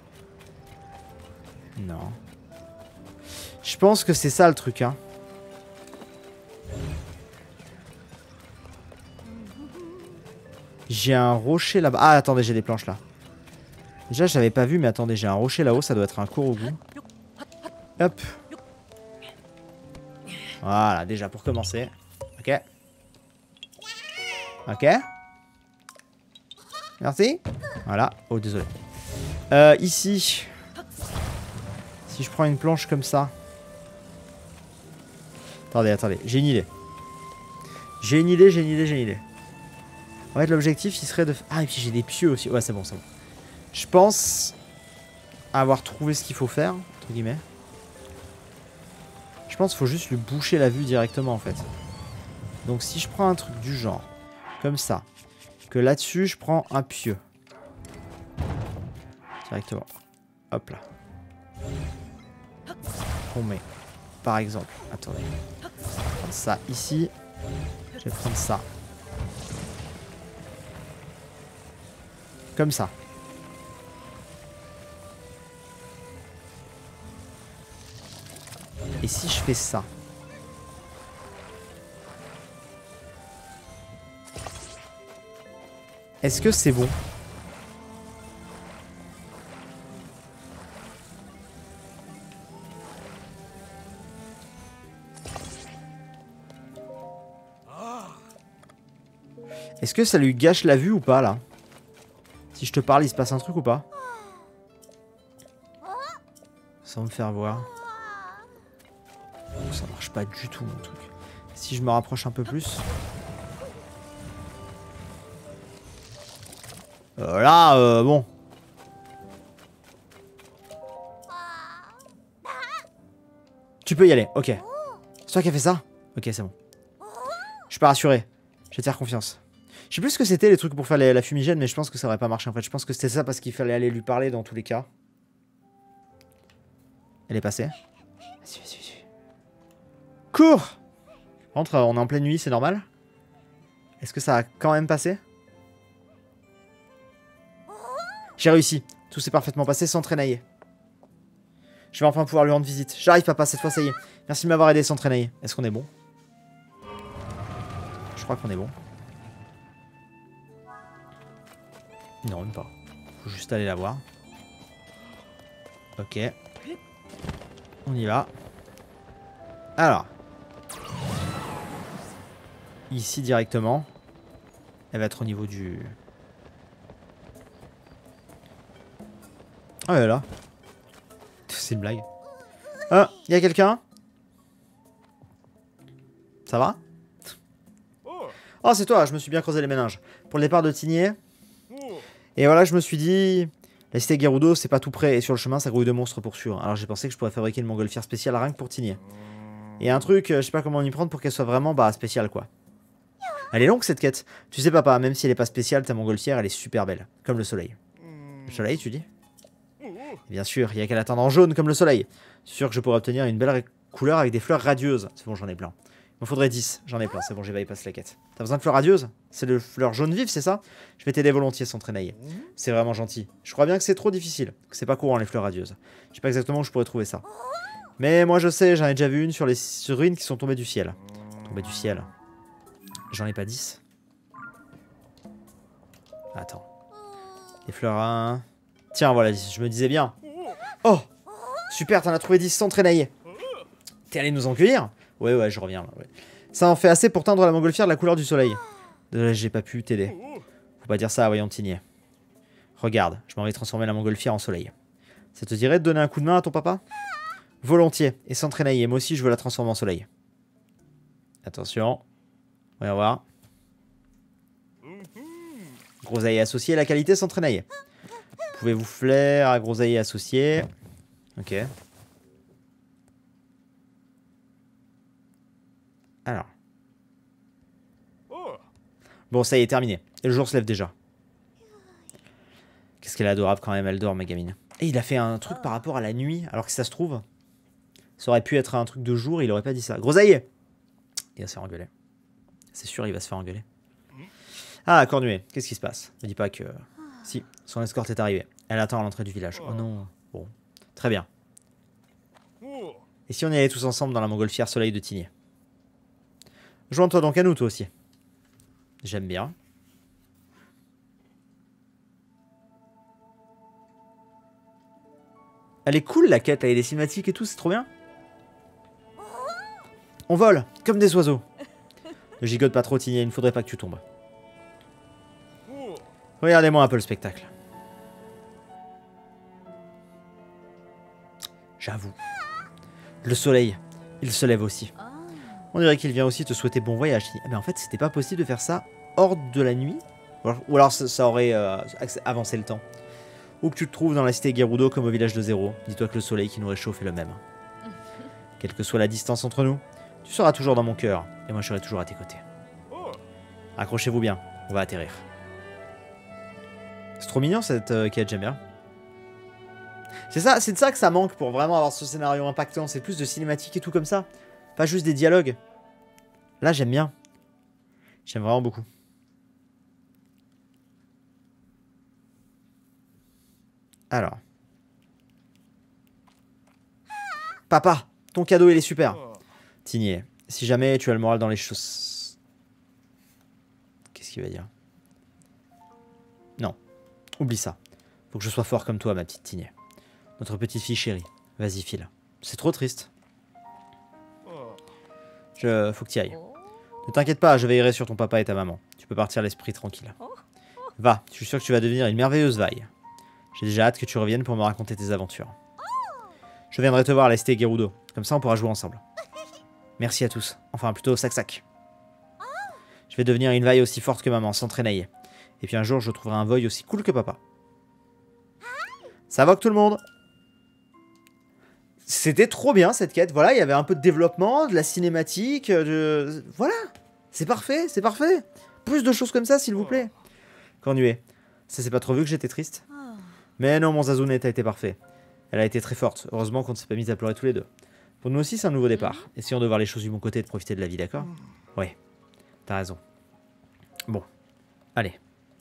Non. Je pense que c'est ça le truc, hein. J'ai un rocher là-bas. Ah, attendez, j'ai des planches là. Déjà, je l'avais pas vu, mais attendez, j'ai un rocher là-haut. Ça doit être un Korogu. Hop. Voilà, déjà pour commencer. Ok. Ok. Merci. Voilà. Oh, désolé. Euh, ici. Si je prends une planche comme ça. Attendez, attendez. J'ai une idée. J'ai une idée, j'ai une idée, j'ai une idée. En fait, l'objectif, il serait de... Ah, et puis j'ai des pieux aussi. Ouais, c'est bon, c'est bon. Je pense avoir trouvé ce qu'il faut faire, entre guillemets. Je pense qu'il faut juste lui boucher la vue directement, en fait. Donc, si je prends un truc du genre, comme ça, que là-dessus, je prends un pieu. Directement. Hop là. On met, par exemple, attendez. Je vais prendre ça ici. Je vais prendre ça. Comme ça. Et si je fais ça? Est-ce que c'est bon? Est-ce que ça lui gâche la vue ou pas là? Si je te parle, il se passe un truc ou pas? Sans me faire voir. Oh, ça marche pas du tout mon truc. Si je me rapproche un peu plus. Euh, là, euh, bon. Tu peux y aller, ok. C'est toi qui as fait ça? Ok, c'est bon. Je suis pas rassuré. Je vais te faire confiance. Je sais plus ce que c'était les trucs pour faire les, la fumigène, mais je pense que ça aurait pas marché en fait. Je pense que c'était ça parce qu'il fallait aller lui parler dans tous les cas. Elle est passée. Vas-y, vas-y, vas-y. Cours! Entre, on est en pleine nuit, c'est normal? Est-ce que ça a quand même passé? J'ai réussi. Tout s'est parfaitement passé sans traînailler. Je vais enfin pouvoir lui rendre visite. J'arrive papa, cette fois ça y est. Merci de m'avoir aidé sans traînailler. Est-ce qu'on est bon? Je crois qu'on est bon. Non, même pas. Faut juste aller la voir. Ok. On y va. Alors. Ici directement. Elle va être au niveau du... Ah, elle est là. C'est une blague. Ah, il y a quelqu'un? Ça va? Oh, c'est toi, je me suis bien creusé les méninges. Pour le départ de Tigné. Et voilà, je me suis dit... La cité Gerudo, c'est pas tout près. Et sur le chemin, ça grouille de monstres pour sûr. Alors j'ai pensé que je pourrais fabriquer une montgolfière spéciale rien que pour Tigné. Et un truc, je sais pas comment y prendre pour qu'elle soit vraiment bah, spéciale, quoi. Elle est longue, cette quête. Tu sais, papa, même si elle est pas spéciale, ta montgolfière, elle est super belle. Comme le soleil. Le soleil, tu dis? Bien sûr, il y a qu'à l'atteindre en jaune comme le soleil. C'est sûr que je pourrais obtenir une belle couleur avec des fleurs radieuses. C'est bon, j'en ai plein. Il me faudrait dix. J'en ai plein. C'est bon, j'ai bypass la quête. T'as besoin de fleurs radieuses? C'est de fleurs jaunes vives, c'est ça? Je vais t'aider volontiers sans traînailler. C'est vraiment gentil. Je crois bien que c'est trop difficile. Que c'est pas courant les fleurs radieuses. Je sais pas exactement où je pourrais trouver ça. Mais moi je sais, j'en ai déjà vu une sur les ruines qui sont tombées du ciel. Tombées du ciel. J'en ai pas dix. Attends. Les fleurs à... Tiens, voilà, je me disais bien. Oh! Super, t'en as trouvé dix sans traînailler. T'es allé nous en cueillir? Ouais, ouais, je reviens là. Ouais. Ça en fait assez pour teindre la montgolfière de la couleur du soleil. Désolé, j'ai pas pu t'aider. Faut pas dire ça à voyant Tigné. Regarde, je m'en vais transformer la montgolfière en soleil. Ça te dirait de donner un coup de main à ton papa? Volontiers, et sans traînailler. Moi aussi, je veux la transformer en soleil. Attention. On va voir. Groseille associé, la qualité sans traînailler. Pouvez-vous flair à groseille associé? Ok. Alors. Bon, ça y est, terminé. Et le jour se lève déjà. Qu'est-ce qu'elle est adorable quand même, elle dort, ma gamine. Et il a fait un truc par rapport à la nuit, alors que ça se trouve, ça aurait pu être un truc de jour, il aurait pas dit ça. Groseille! Il va se faire engueuler. C'est sûr, il va se faire engueuler. Ah, Cornuet, qu'est-ce qui se passe? Ne dis pas que... Si, son escorte est arrivée. Elle attend à l'entrée du village. Oh non. Bon, très bien. Et si on y allait tous ensemble dans la montgolfière soleil de Tigné? Joins-toi donc à nous, toi aussi. J'aime bien. Elle est cool la quête, avec les cinématiques et tout, c'est trop bien. On vole, comme des oiseaux. Ne gigote pas trop, Tigné, il ne faudrait pas que tu tombes. Regardez-moi un peu le spectacle. J'avoue. Le soleil, il se lève aussi. On dirait qu'il vient aussi te souhaiter bon voyage. Mais en fait, c'était pas possible de faire ça hors de la nuit. Ou alors ça, ça aurait euh, avancé le temps. Où que tu te trouves dans la cité Gerudo comme au village de Zéro, dis-toi que le soleil qui nous réchauffe est le même. Quelle que soit la distance entre nous, tu seras toujours dans mon cœur. Et moi je serai toujours à tes côtés. Accrochez-vous bien, on va atterrir. C'est trop mignon cette euh, quête, j'aime bien. C'est ça, c'est de ça que ça manque pour vraiment avoir ce scénario impactant. C'est plus de cinématiques et tout comme ça. Pas juste des dialogues. Là, j'aime bien. J'aime vraiment beaucoup. Alors. Papa, ton cadeau, il est super. Tigné, si jamais tu as le moral dans les choses... Qu'est-ce qu'il va dire? Non. Oublie ça. Faut que je sois fort comme toi, ma petite Tigné. Notre petite fille chérie. Vas-y, file. C'est trop triste. Je... Faut que tu ailles. Ne t'inquiète pas, je veillerai sur ton papa et ta maman. Tu peux partir l'esprit tranquille. Va, je suis sûr que tu vas devenir une merveilleuse vaille. J'ai déjà hâte que tu reviennes pour me raconter tes aventures. Je viendrai te voir à la cité Gerudo. Comme ça, on pourra jouer ensemble. Merci à tous. Enfin, plutôt sac-sac. Je vais devenir une vaille aussi forte que maman, sans traînailler. Et puis un jour, je trouverai un voy aussi cool que papa. Ça va que tout le monde? C'était trop bien cette quête. Voilà, il y avait un peu de développement, de la cinématique, de... Voilà. C'est parfait, c'est parfait. Plus de choses comme ça, s'il vous plaît. Cornuet. Ça s'est pas trop vu que j'étais triste? Mais non, mon Zazounet a été parfait. Elle a été très forte. Heureusement qu'on ne s'est pas mis à pleurer tous les deux. Pour nous aussi, c'est un nouveau départ. Essayons de voir les choses du bon côté et de profiter de la vie, d'accord? Ouais, t'as raison. Bon, allez.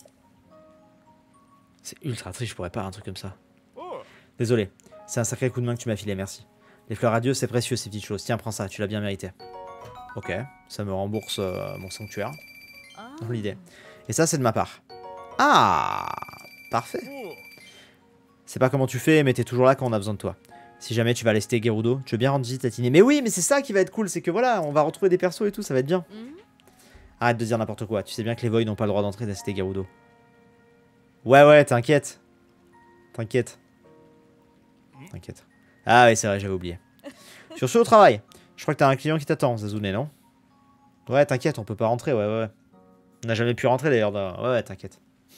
C'est ultra triste, je pourrais pas un truc comme ça. Désolé, c'est un sacré coup de main que tu m'as filé, merci. Les fleurs à Dieu, c'est précieux ces petites choses. Tiens, prends ça, tu l'as bien mérité. Ok, ça me rembourse euh, mon sanctuaire. Dans l'idée. Et ça, c'est de ma part. Ah, parfait. C'est pas comment tu fais, mais t'es toujours là quand on a besoin de toi. Si jamais tu vas rester Gerudo, tu veux bien rendre visite à Tigné. Mais oui, mais c'est ça qui va être cool, c'est que voilà, on va retrouver des persos et tout, ça va être bien. Arrête de dire n'importe quoi, tu sais bien que les Void n'ont pas le droit d'entrer dans la cité Gerudo. Ouais, ouais, t'inquiète. T'inquiète. T'inquiète. Ah oui, c'est vrai, j'avais oublié. Sur ce, au travail. Je crois que t'as un client qui t'attend, Zazounet, non? Ouais, t'inquiète, on peut pas rentrer, ouais, ouais. On n'a jamais pu rentrer d'ailleurs. Dans... Ouais, ouais, t'inquiète.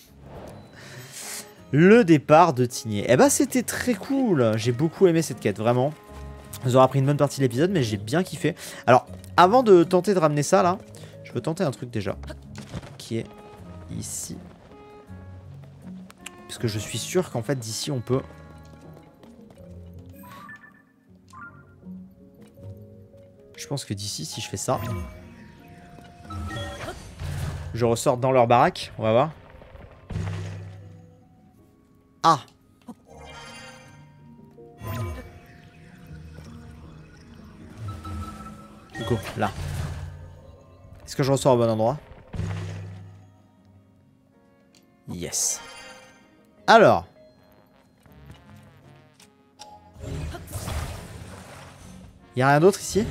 Le départ de Tigné. Eh bah, c'était très cool. J'ai beaucoup aimé cette quête, vraiment. Vous aurez pris une bonne partie de l'épisode, mais j'ai bien kiffé. Alors, avant de tenter de ramener ça, là, je veux tenter un truc déjà. Qui est ici. Parce que je suis sûr qu'en fait, d'ici, on peut... Je pense que d'ici, si je fais ça... Je ressors dans leur baraque. On va voir. Ah! Du coup, là. Est-ce que je ressors au bon endroit? Yes. Alors. Y'a rien d'autre ici?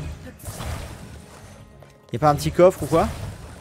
Y'a pas un petit coffre ou quoi?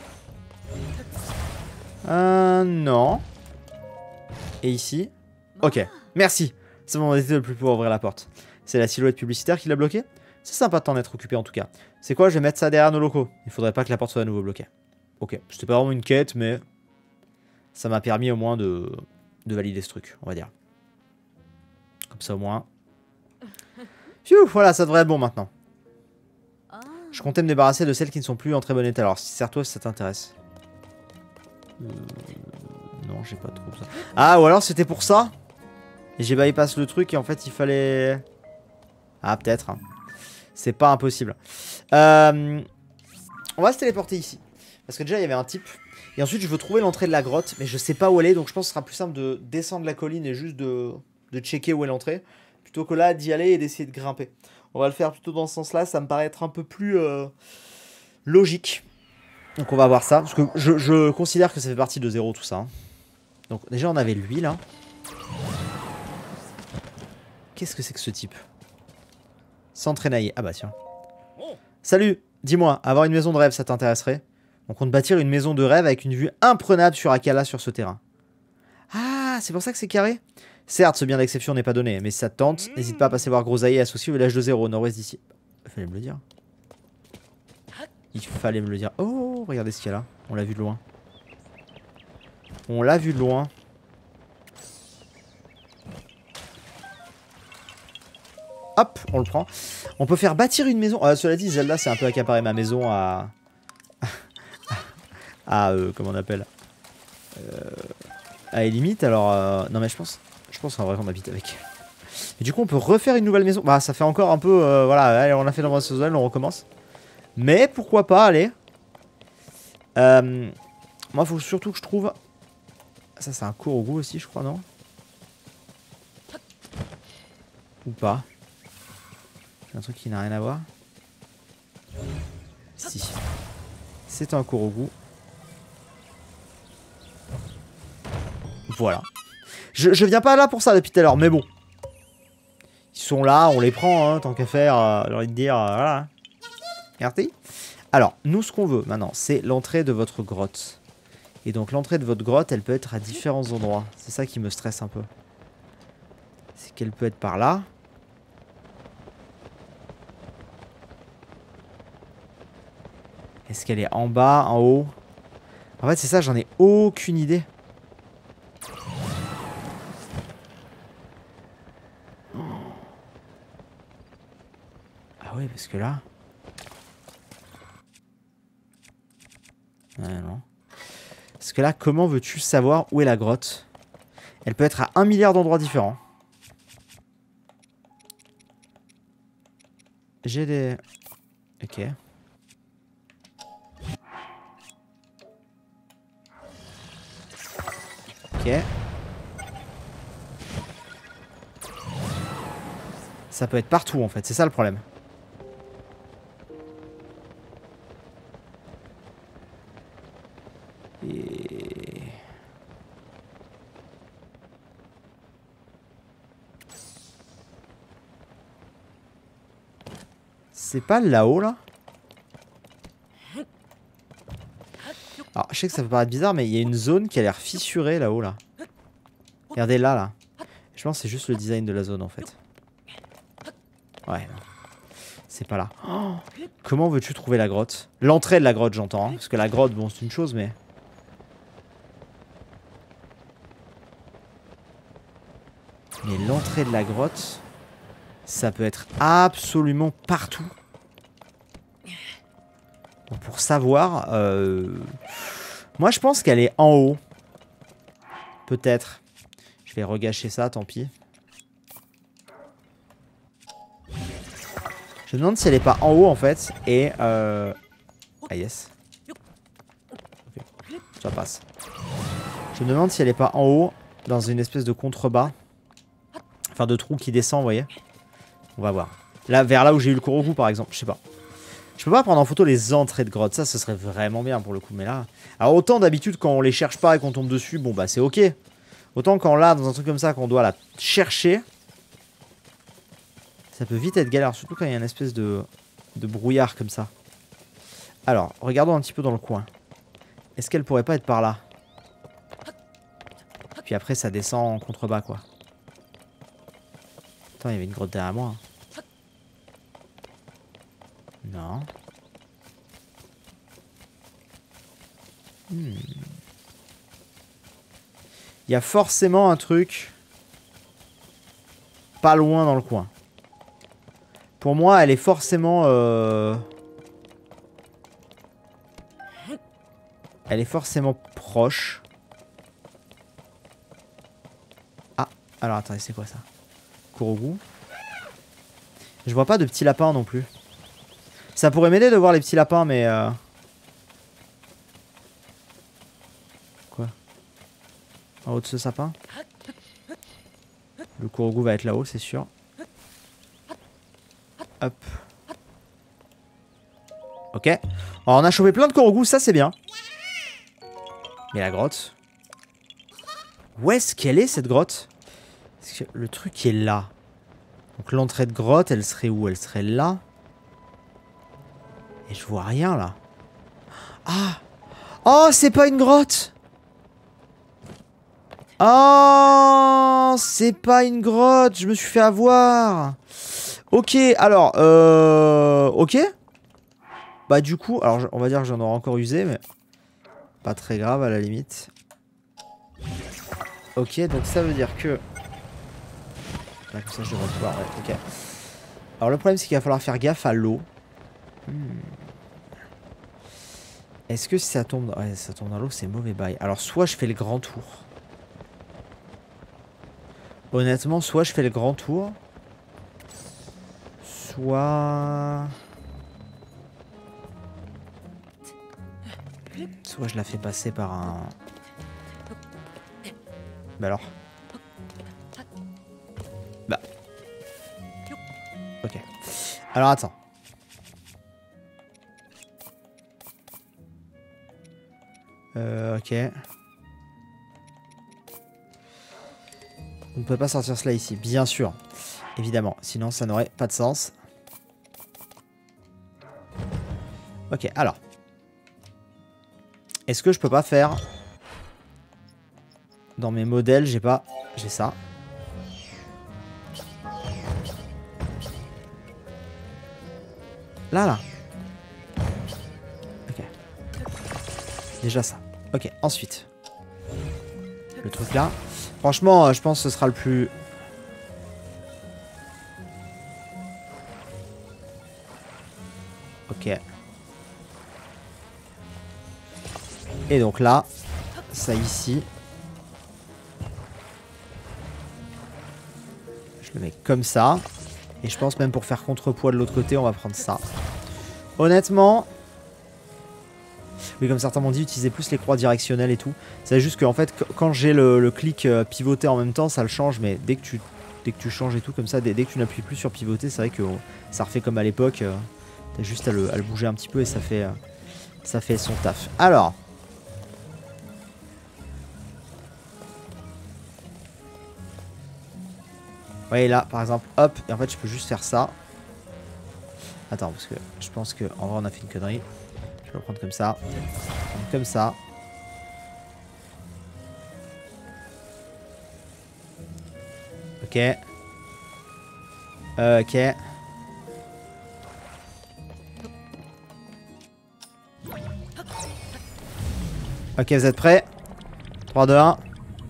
Euh, non. Et ici? Ok, merci. C'est mon idée de plus pouvoir ouvrir la porte. C'est la silhouette publicitaire qui l'a bloqué? C'est sympa de t'en être occupé en tout cas. C'est quoi, je vais mettre ça derrière nos locaux. Il faudrait pas que la porte soit à nouveau bloquée. Ok, c'était pas vraiment une quête, mais ça m'a permis au moins de, de valider ce truc, on va dire. Comme ça au moins. Pfiou, voilà, ça devrait être bon maintenant. Je comptais me débarrasser de celles qui ne sont plus en très bon état. Alors, sers-toi si ça t'intéresse. Euh, non, j'ai pas trop ça. Ah, ou alors c'était pour ça? Et j'ai bypass le truc et en fait il fallait... Ah, peut-être. Hein. C'est pas impossible. Euh, on va se téléporter ici. Parce que déjà il y avait un type. Et ensuite je veux trouver l'entrée de la grotte. Mais je sais pas où elle est. Donc je pense que ce sera plus simple de descendre la colline et juste de, de checker où est l'entrée. Plutôt que là d'y aller et d'essayer de grimper. On va le faire plutôt dans ce sens-là. Ça me paraît être un peu plus euh, logique. Donc on va voir ça. Parce que je, je considère que ça fait partie de zéro tout ça. Hein. Donc déjà on avait lui là. Qu'est-ce que c'est que ce type? S'entraîner. Ah bah tiens. Salut, dis-moi, avoir une maison de rêve, ça t'intéresserait? On compte bâtir une maison de rêve avec une vue imprenable sur Akkala sur ce terrain. Ah, c'est pour ça que c'est carré? Certes, ce bien d'exception n'est pas donné, mais si ça te tente, n'hésite pas à passer voir Grosaïe associé au village de Zéro, au nord-ouest d'ici. Il fallait me le dire. Il fallait me le dire. Oh, regardez ce qu'il y a là. On l'a vu de loin. On l'a vu de loin. Hop, on le prend. On peut faire bâtir une maison. Ah, cela dit, Zelda, c'est un peu accaparé ma maison à... à... Euh, comment on appelle euh... à limite, alors... Euh... Non mais je pense... Je pense qu'en vrai, on habite avec. Et du coup, on peut refaire une nouvelle maison. Bah, ça fait encore un peu... Euh, voilà, allez, on a fait dans Breath of the Wild, on recommence. Mais pourquoi pas, allez. Euh... Moi, il faut surtout que je trouve... Ça, c'est un Kurogu aussi, je crois, non? Ou pas? Un truc qui n'a rien à voir. Si. C'est un Kurogu. Voilà. Je, je viens pas là pour ça depuis tout à l'heure, mais bon. Ils sont là, on les prend, hein, tant qu'à faire. Euh, j'ai envie de dire, euh, voilà. Regardez. Alors, nous, ce qu'on veut maintenant, c'est l'entrée de votre grotte. Et donc, l'entrée de votre grotte, elle peut être à différents endroits. C'est ça qui me stresse un peu. C'est qu'elle peut être par là. Est-ce qu'elle est en bas, en haut? En fait, c'est ça, j'en ai aucune idée. Oh. Ah ouais, parce que là... Ouais, non. Parce que là, comment veux-tu savoir où est la grotte? Elle peut être à un milliard d'endroits différents. J'ai des... Ok. Ok. Ça peut être partout en fait, c'est ça le problème. Et... C'est pas là-haut là? Alors je sais que ça peut paraître bizarre mais il y a une zone qui a l'air fissurée là-haut là. Regardez là là. Je pense que c'est juste le design de la zone en fait. Ouais non. C'est pas là. Oh, comment veux-tu trouver la grotte? L'entrée de la grotte j'entends. Hein, parce que la grotte bon c'est une chose mais... Mais l'entrée de la grotte, ça peut être absolument partout. Donc pour savoir, euh... moi je pense qu'elle est en haut. Peut-être. Je vais regâcher ça, tant pis. Je me demande si elle est pas en haut en fait. Et euh... ah yes. Okay. Ça passe. Je me demande si elle est pas en haut, dans une espèce de contrebas. Enfin de trou qui descend, vous voyez. On va voir. Là, vers là où j'ai eu le Kurogu par exemple, je sais pas. Je peux pas prendre en photo les entrées de grotte, ça ce serait vraiment bien pour le coup, mais là... Alors autant d'habitude quand on les cherche pas et qu'on tombe dessus, bon bah c'est ok. Autant quand là, dans un truc comme ça, qu'on doit la chercher, ça peut vite être galère, surtout quand il y a une espèce de, de brouillard comme ça. Alors, regardons un petit peu dans le coin. Est-ce qu'elle pourrait pas être par là? Puis après ça descend en contrebas quoi. Attends, il y avait une grotte derrière moi. Non. Hmm. Il y a forcément un truc pas loin dans le coin. Pour moi, elle est forcément... Euh... Elle est forcément proche. Ah, alors attendez, c'est quoi ça? Kurogu. Je vois pas de petits lapins non plus. Ça pourrait m'aider de voir les petits lapins, mais... Euh... Quoi? En haut de ce sapin? Le Kurogu va être là-haut, c'est sûr. Hop. Ok. Alors, on a chopé plein de Kurogu, ça c'est bien. Mais la grotte... Où est-ce qu'elle est, cette grotte? Est-ce que le truc est là? Donc l'entrée de grotte, elle serait où? Elle serait là. Et je vois rien là. Ah! Oh, c'est pas une grotte! Oh, c'est pas une grotte, je me suis fait avoir. Ok, alors, euh... ok. Bah du coup, alors on va dire que j'en aurais encore usé, mais pas très grave à la limite. Ok, donc ça veut dire que... Là, comme ça je devrais pouvoir, ouais, ok. Alors le problème c'est qu'il va falloir faire gaffe à l'eau. Hmm. Est-ce que si ça tombe... Ouais, ça tombe dans l'eau, c'est mauvais bail. Alors soit je fais le grand tour. Honnêtement, soit je fais le grand tour, soit... Soit je la fais passer par un... Bah alors... Bah... Ok. Alors attends. Euh, ok. On ne peut pas sortir cela ici, bien sûr. Évidemment, sinon ça n'aurait pas de sens. Ok, alors. Est-ce que je peux pas faire... Dans mes modèles, j'ai pas... J'ai ça. Là, là. Ok. Déjà ça. Ok, ensuite. Le truc là. Franchement, je pense que ce sera le plus... Ok. Et donc là, ça ici. Je le mets comme ça. Et je pense même pour faire contrepoids de l'autre côté, on va prendre ça. Honnêtement... Oui, comme certains m'ont dit, utiliser plus les croix directionnelles et tout. C'est juste que en fait, quand j'ai le, le clic euh, pivoter en même temps, ça le change. Mais dès que tu, dès que tu changes et tout comme ça, dès, dès que tu n'appuies plus sur pivoter, c'est vrai que oh, ça refait comme à l'époque. Euh, T'as juste à le, à le bouger un petit peu et ça fait, euh, ça fait son taf. Alors. Vous voyez là, par exemple, hop. Et en fait, je peux juste faire ça. Attends, parce que je pense qu'en vrai, on a fait une connerie. Je vais le prendre comme ça. Prendre comme ça. Ok. Euh, ok. Ok, vous êtes prêts? trois, deux, un.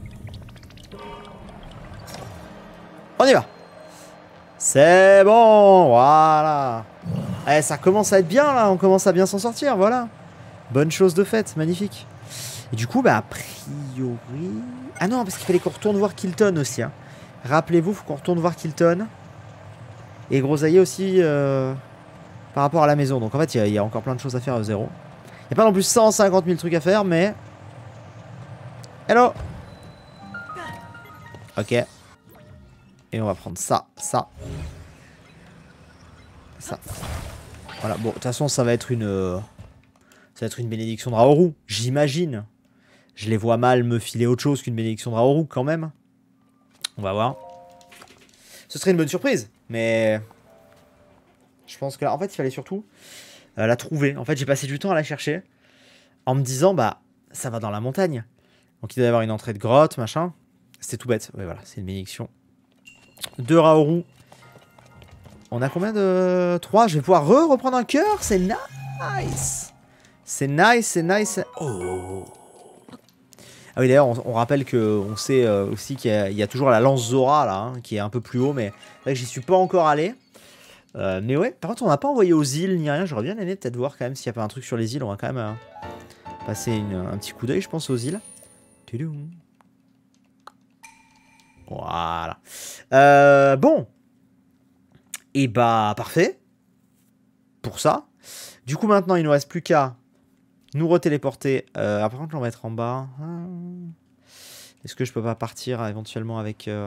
On y va. C'est bon, voilà. Eh, ça commence à être bien là, on commence à bien s'en sortir, voilà. Bonne chose de faite, magnifique. Et du coup, bah a priori... Ah non, parce qu'il fallait qu'on retourne voir Kilton aussi. Hein. Rappelez-vous, faut qu'on retourne voir Kilton. Et Grosaillé aussi euh, par rapport à la maison. Donc en fait, il y, y a encore plein de choses à faire à zéro. Il n'y a pas non plus cent cinquante mille trucs à faire, mais... Hello. Ok. Et on va prendre ça, ça. Ça. Voilà, bon, de toute façon, ça va être une... Euh, ça va être une bénédiction de Raoru, j'imagine. Je les vois mal me filer autre chose qu'une bénédiction de Raoru, quand même. On va voir. Ce serait une bonne surprise, mais... Je pense que là, en fait, il fallait surtout euh, la trouver. En fait, j'ai passé du temps à la chercher. En me disant, bah, ça va dans la montagne. Donc, il doit y avoir une entrée de grotte, machin. C'était tout bête. Ouais, voilà, c'est une bénédiction de Raoru. On a combien de... trois. Je vais pouvoir re reprendre un cœur. C'est nice. C'est nice, c'est nice. Oh. Ah oui, d'ailleurs, on, on rappelle qu'on sait euh, aussi qu'il y, y a toujours la lance Zora, là, hein, qui est un peu plus haut, mais c'est vrai que j'y suis pas encore allé. Euh, mais ouais, par contre, on n'a pas envoyé aux îles ni rien. J'aurais bien aimé peut-être voir quand même s'il n'y a pas un truc sur les îles. On va quand même euh, passer une, un petit coup d'œil, je pense, aux îles. Tudum. Voilà. Euh, bon. Et bah, parfait. Pour ça. Du coup, maintenant, il ne nous reste plus qu'à nous retéléporter. Euh, par contre, je vais en mettre en bas. Est-ce que je peux pas partir euh, éventuellement avec... Euh...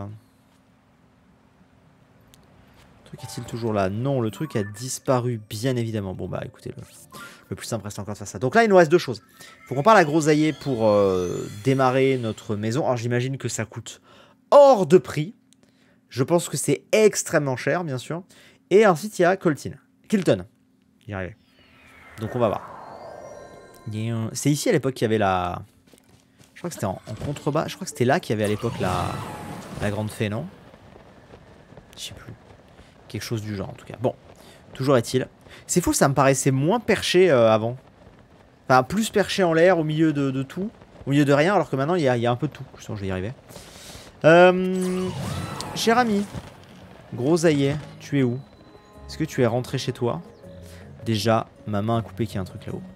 Le truc est-il toujours là? Non, le truc a disparu, bien évidemment. Bon, bah, écoutez, le, le plus simple reste encore de faire ça. Donc là, il nous reste deux choses. Il faut qu'on parle à Grosaillé pour euh, démarrer notre maison. Alors, j'imagine que ça coûte hors de prix. Je pense que c'est extrêmement cher, bien sûr. Et ensuite, il y a Colton. Kilton. J'y arrivais. Donc, on va voir. C'est ici, à l'époque, qu'il y avait la... Je crois que c'était en, en contrebas. Je crois que c'était là qu'il y avait à l'époque la... la grande fée, non? Je sais plus. Quelque chose du genre, en tout cas. Bon. Toujours est-il. C'est fou, ça me paraissait moins perché euh, avant. Enfin, plus perché en l'air, au milieu de, de tout. Au milieu de rien, alors que maintenant, il y a, il y a un peu de tout. Je sens que je vais y arriver. Euh... Cher ami. Gros aïe, tu es où? Est-ce que tu es rentré chez toi? Déjà, ma main a coupé qu'il y a un truc là-haut.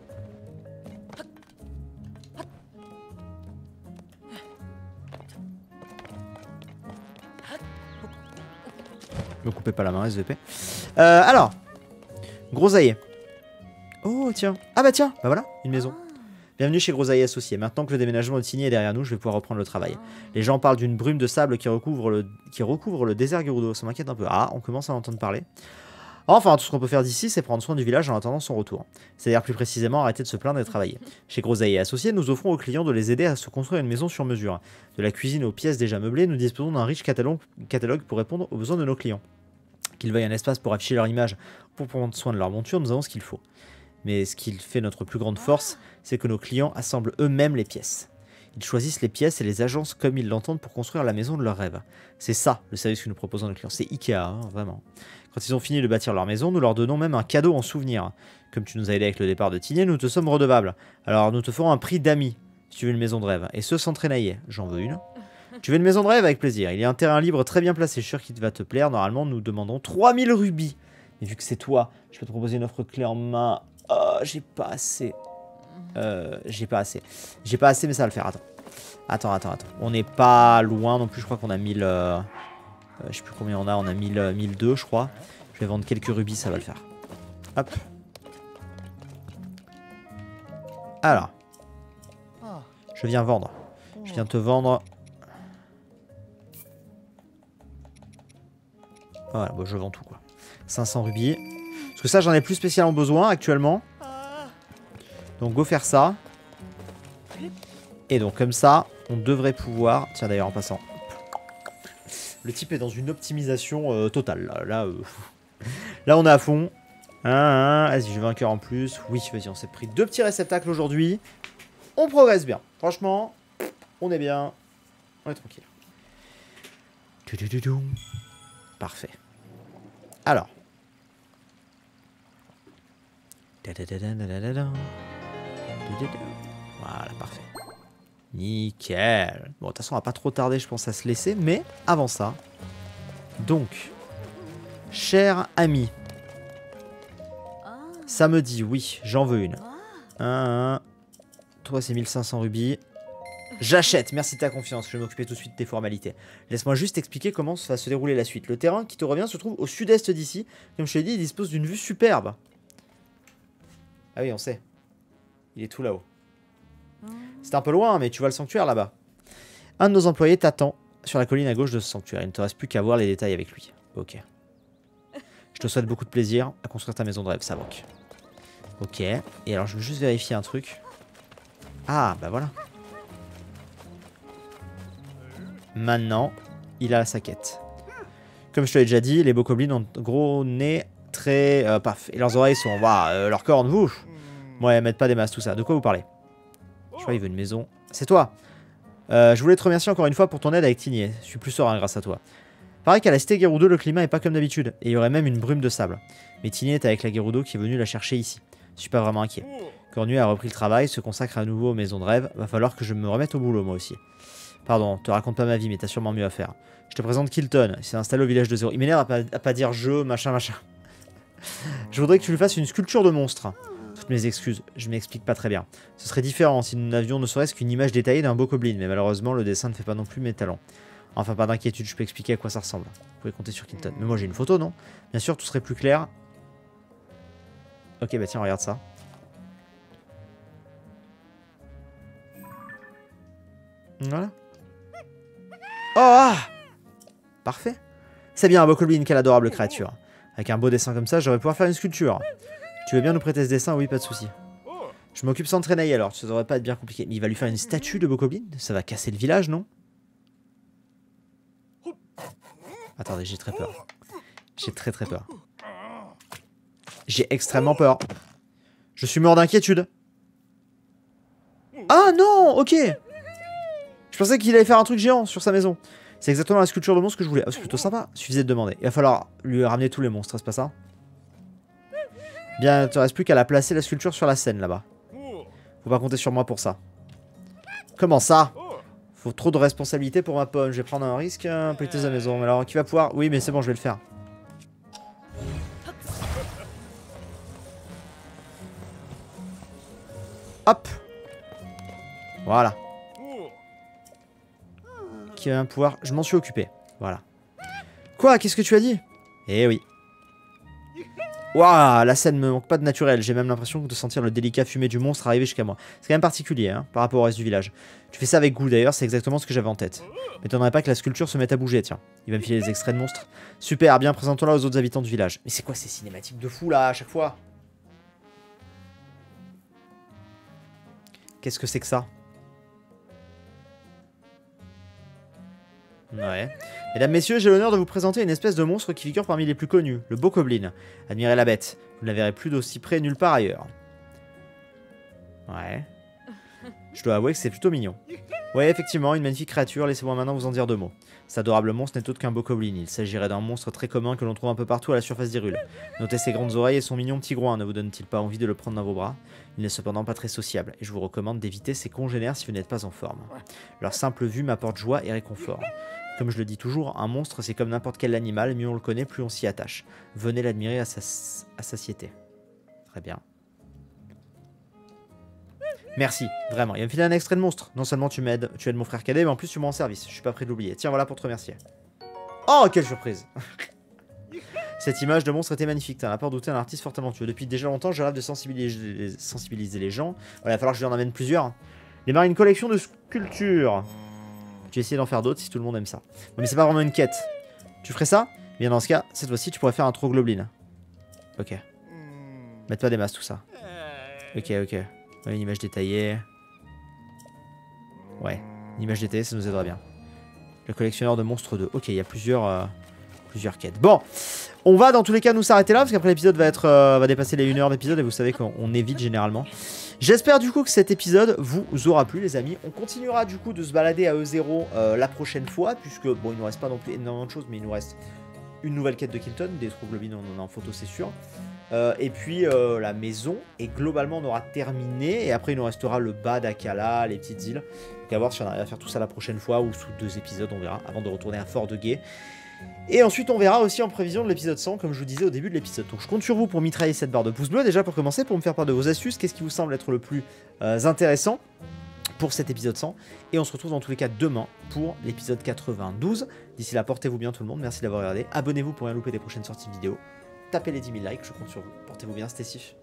Me coupez pas la main, S V P. Euh, alors. Gros aïe. Oh, tiens. Ah bah tiens, bah voilà, une maison. Bienvenue chez Gros Aïe Associés. Maintenant que le déménagement de Tigné est derrière nous, je vais pouvoir reprendre le travail. Les gens parlent d'une brume de sable qui recouvre le, qui recouvre le désert Gerudo. Ça m'inquiète un peu. Ah, on commence à en entendre parler. Enfin, tout ce qu'on peut faire d'ici, c'est prendre soin du village en attendant son retour. C'est-à-dire plus précisément arrêter de se plaindre et travailler. Chez Gros Aïe Associés, nous offrons aux clients de les aider à se construire une maison sur mesure. De la cuisine aux pièces déjà meublées, nous disposons d'un riche catalogue, catalogue pour répondre aux besoins de nos clients. Qu'ils veuillent un espace pour afficher leur image, pour prendre soin de leur monture, nous avons ce qu'il faut. Mais ce qui fait notre plus grande force, c'est que nos clients assemblent eux-mêmes les pièces. Ils choisissent les pièces et les agencent comme ils l'entendent pour construire la maison de leurs rêves. C'est ça le service que nous proposons à nos clients. C'est Ikea, hein, vraiment. Quand ils ont fini de bâtir leur maison, nous leur donnons même un cadeau en souvenir. Comme tu nous as aidé avec le départ de Tigné, nous te sommes redevables. Alors nous te ferons un prix d'amis, si tu veux une maison de rêve. Et ce sans traînailler. J'en veux une. Tu veux une maison de rêve? Avec plaisir. Il y a un terrain libre très bien placé. Je suis sûr qu'il va te plaire. Normalement, nous demandons trois mille rubis. Mais vu que c'est toi, je peux te proposer une offre clé en main. Oh, j'ai pas assez. Euh, j'ai pas assez. J'ai pas assez, mais ça va le faire. Attends. Attends, attends, attends. On n'est pas loin non plus. Je crois qu'on a mille... Euh... Euh, je sais plus combien on a. On a mille, euh, mille deux, je crois. Je vais vendre quelques rubis, ça va le faire. Hop. Alors. Je viens vendre. Je viens te vendre... Voilà, bon, je vends tout, quoi. cinq cents rubis. Parce que ça, j'en ai plus spécialement besoin actuellement. Donc, go faire ça. Et donc, comme ça, on devrait pouvoir... Tiens, d'ailleurs, en passant. Le type est dans une optimisation euh, totale. Là, là, euh... là, on est à fond. Hein, hein, vas-y, je veux un cœur en plus. Oui, vas-y, on s'est pris deux petits réceptacles aujourd'hui. On progresse bien. Franchement, on est bien. On est tranquille. Parfait. Alors. Voilà, parfait. Nickel. Bon, de toute façon, on va pas trop tarder, je pense, à se laisser. Mais avant ça, donc, cher ami, ça me dit, oui, j'en veux une. Un, un. Toi, c'est mille cinq cents rubis. J'achète, merci de ta confiance, je vais m'occuper tout de suite des formalités. Laisse-moi juste expliquer comment va se dérouler la suite. Le terrain qui te revient se trouve au sud-est d'ici. Comme je t'ai dit, il dispose d'une vue superbe. Ah oui, on sait. Il est tout là-haut. C'est un peu loin, mais tu vois le sanctuaire là-bas. Un de nos employés t'attend sur la colline à gauche de ce sanctuaire. Il ne te reste plus qu'à voir les détails avec lui. Ok. Je te souhaite beaucoup de plaisir à construire ta maison de rêve, Savok. Ok. Et alors, je veux juste vérifier un truc. Ah, bah voilà. Maintenant, il a sa quête. Comme je te l'ai déjà dit, les bokoblins ont gros nez très... Euh, paf. Et leurs oreilles sont... Waouh, euh, leurs cornes, vous. Ouais, mettent pas des masses, tout ça. De quoi vous parlez? Je crois qu'il veut une maison. C'est toi. Euh, je voulais te remercier encore une fois pour ton aide avec Tigné. Je suis plus serein grâce à toi. Pareil qu'à la cité Gerudo, le climat est pas comme d'habitude. Et il y aurait même une brume de sable. Mais Tigné est avec la Gerudo qui est venue la chercher ici. Je suis pas vraiment inquiet. Cornu a repris le travail, se consacre à nouveau aux maisons de rêve. Va falloir que je me remette au boulot, moi aussi. Pardon, te raconte pas ma vie, mais t'as sûrement mieux à faire. Je te présente Kilton. Il s'est installé au village de zéro. Il m'énerve à pas, à pas dire je, machin, machin. Je voudrais que tu lui fasses une sculpture de monstre. Toutes mes excuses, je m'explique pas très bien. Ce serait différent si nous n'avions ne serait-ce qu'une image détaillée d'un bokoblin, mais malheureusement, le dessin ne fait pas non plus mes talents. Enfin, pas d'inquiétude, je peux expliquer à quoi ça ressemble. Vous pouvez compter sur Kilton. Mais moi, j'ai une photo, non? Bien sûr, tout serait plus clair. Ok, bah tiens, regarde ça. Voilà. Oh ah parfait. C'est bien un bokoblin, quelle adorable créature. Avec un beau dessin comme ça, j'aurais pouvoir faire une sculpture. Tu veux bien nous prêter ce dessin? Oui, pas de souci. Je m'occupe sans traîner alors, ça devrait pas être bien compliqué. Mais il va lui faire une statue de bokoblin? Ça va casser le village, non? Attendez, j'ai très peur. J'ai très très peur. J'ai extrêmement peur. Je suis mort d'inquiétude. Ah non, ok. Je pensais qu'il allait faire un truc géant sur sa maison. C'est exactement la sculpture de monstre que je voulais. Oh, c'est plutôt sympa. Suffisait de demander. Il va falloir lui ramener tous les monstres, c'est pas ça? Bien, il ne te reste plus qu'à la placer la sculpture sur la scène là-bas. Faut pas compter sur moi pour ça. Comment ça? Faut trop de responsabilité pour ma pomme. Je vais prendre un risque, un peu de la maison. Mais alors, qui va pouvoir? Oui, mais c'est bon, je vais le faire. Hop. Voilà. Qui va pouvoir... Je m'en suis occupé. Voilà. Quoi? Qu'est-ce que tu as dit? Eh oui. Waouh, la scène me manque pas de naturel. J'ai même l'impression de sentir le délicat fumé du monstre arriver jusqu'à moi. C'est quand même particulier, hein, par rapport au reste du village. Tu fais ça avec goût d'ailleurs, c'est exactement ce que j'avais en tête. M'étonnerait pas que la sculpture se mette à bouger, tiens. Il va me filer les extraits de monstres. Super, bien, présentons-la aux autres habitants du village. Mais c'est quoi ces cinématiques de fou là, à chaque fois? Qu'est-ce que c'est que ça? Ouais. Mesdames, messieurs, j'ai l'honneur de vous présenter une espèce de monstre qui figure parmi les plus connus, le Bokoblin. Admirez la bête, vous ne la verrez plus d'aussi près nulle part ailleurs. Ouais. Je dois avouer que c'est plutôt mignon. Ouais, effectivement, une magnifique créature, laissez-moi maintenant vous en dire deux mots. Cet adorable monstre n'est autre qu'un Bokoblin. Il s'agirait d'un monstre très commun que l'on trouve un peu partout à la surface d'Hyrule. Notez ses grandes oreilles et son mignon petit groin, ne vous donne-t-il pas envie de le prendre dans vos bras? Il n'est cependant pas très sociable, et je vous recommande d'éviter ses congénères si vous n'êtes pas en forme. Leur simple vue m'apporte joie et réconfort. Comme je le dis toujours, un monstre c'est comme n'importe quel animal, mieux on le connaît, plus on s'y attache. Venez l'admirer à sa à satiété. Très bien. Merci, vraiment. Il va me filer un extrait de monstre. Non seulement tu m'aides, tu aides mon frère cadet, mais en plus tu me rends service. Je suis pas prêt de l'oublier. Tiens, voilà pour te remercier. Oh, quelle surprise. Cette image de monstre était magnifique. T'as pas douté un artiste fort talentueux. Depuis déjà longtemps, je rêve de sensibiliser les, sensibiliser les gens. Voilà, il va falloir que je lui en amène plusieurs. Démarrer une collection de sculptures. Je vais essayer d'en faire d'autres si tout le monde aime ça. Non, mais c'est pas vraiment une quête. Tu ferais ça? Bien dans ce cas, cette fois-ci, tu pourrais faire un trogloblin. Ok. Mettre pas des masses, tout ça. Ok, ok. Ouais, une image détaillée. Ouais, une image détaillée, ça nous aiderait bien. Le collectionneur de monstres deux. Ok, il y a plusieurs, euh, plusieurs quêtes. Bon, on va dans tous les cas nous s'arrêter là, parce qu'après l'épisode va, être, euh, va dépasser les une heure d'épisode, et vous savez qu'on évite généralement. J'espère du coup que cet épisode vous aura plu, les amis. On continuera du coup de se balader à E zéro euh, la prochaine fois, puisque, bon, il nous reste pas non plus énormément de choses, mais il nous reste une nouvelle quête de Kilton, des trogloblins, on en a en photo, c'est sûr. Euh, et puis euh, la maison, et globalement on aura terminé, et après il nous restera le bas d'Akala, les petites îles. Donc à voir si on arrive à faire tout ça la prochaine fois, ou sous deux épisodes, on verra, avant de retourner à Fort de Guet. Et ensuite on verra aussi en prévision de l'épisode cent, comme je vous disais au début de l'épisode. Donc je compte sur vous pour mitrailler cette barre de pouce bleu, déjà pour commencer, pour me faire part de vos astuces, qu'est-ce qui vous semble être le plus euh, intéressant pour cet épisode cent. Et on se retrouve dans tous les cas demain pour l'épisode quatre-vingt-douze. D'ici là, portez-vous bien tout le monde, merci d'avoir regardé. Abonnez-vous pour rien louper des prochaines sorties de vidéos. Tapez les dix mille likes, je compte sur vous. Portez-vous bien, c'était Sif.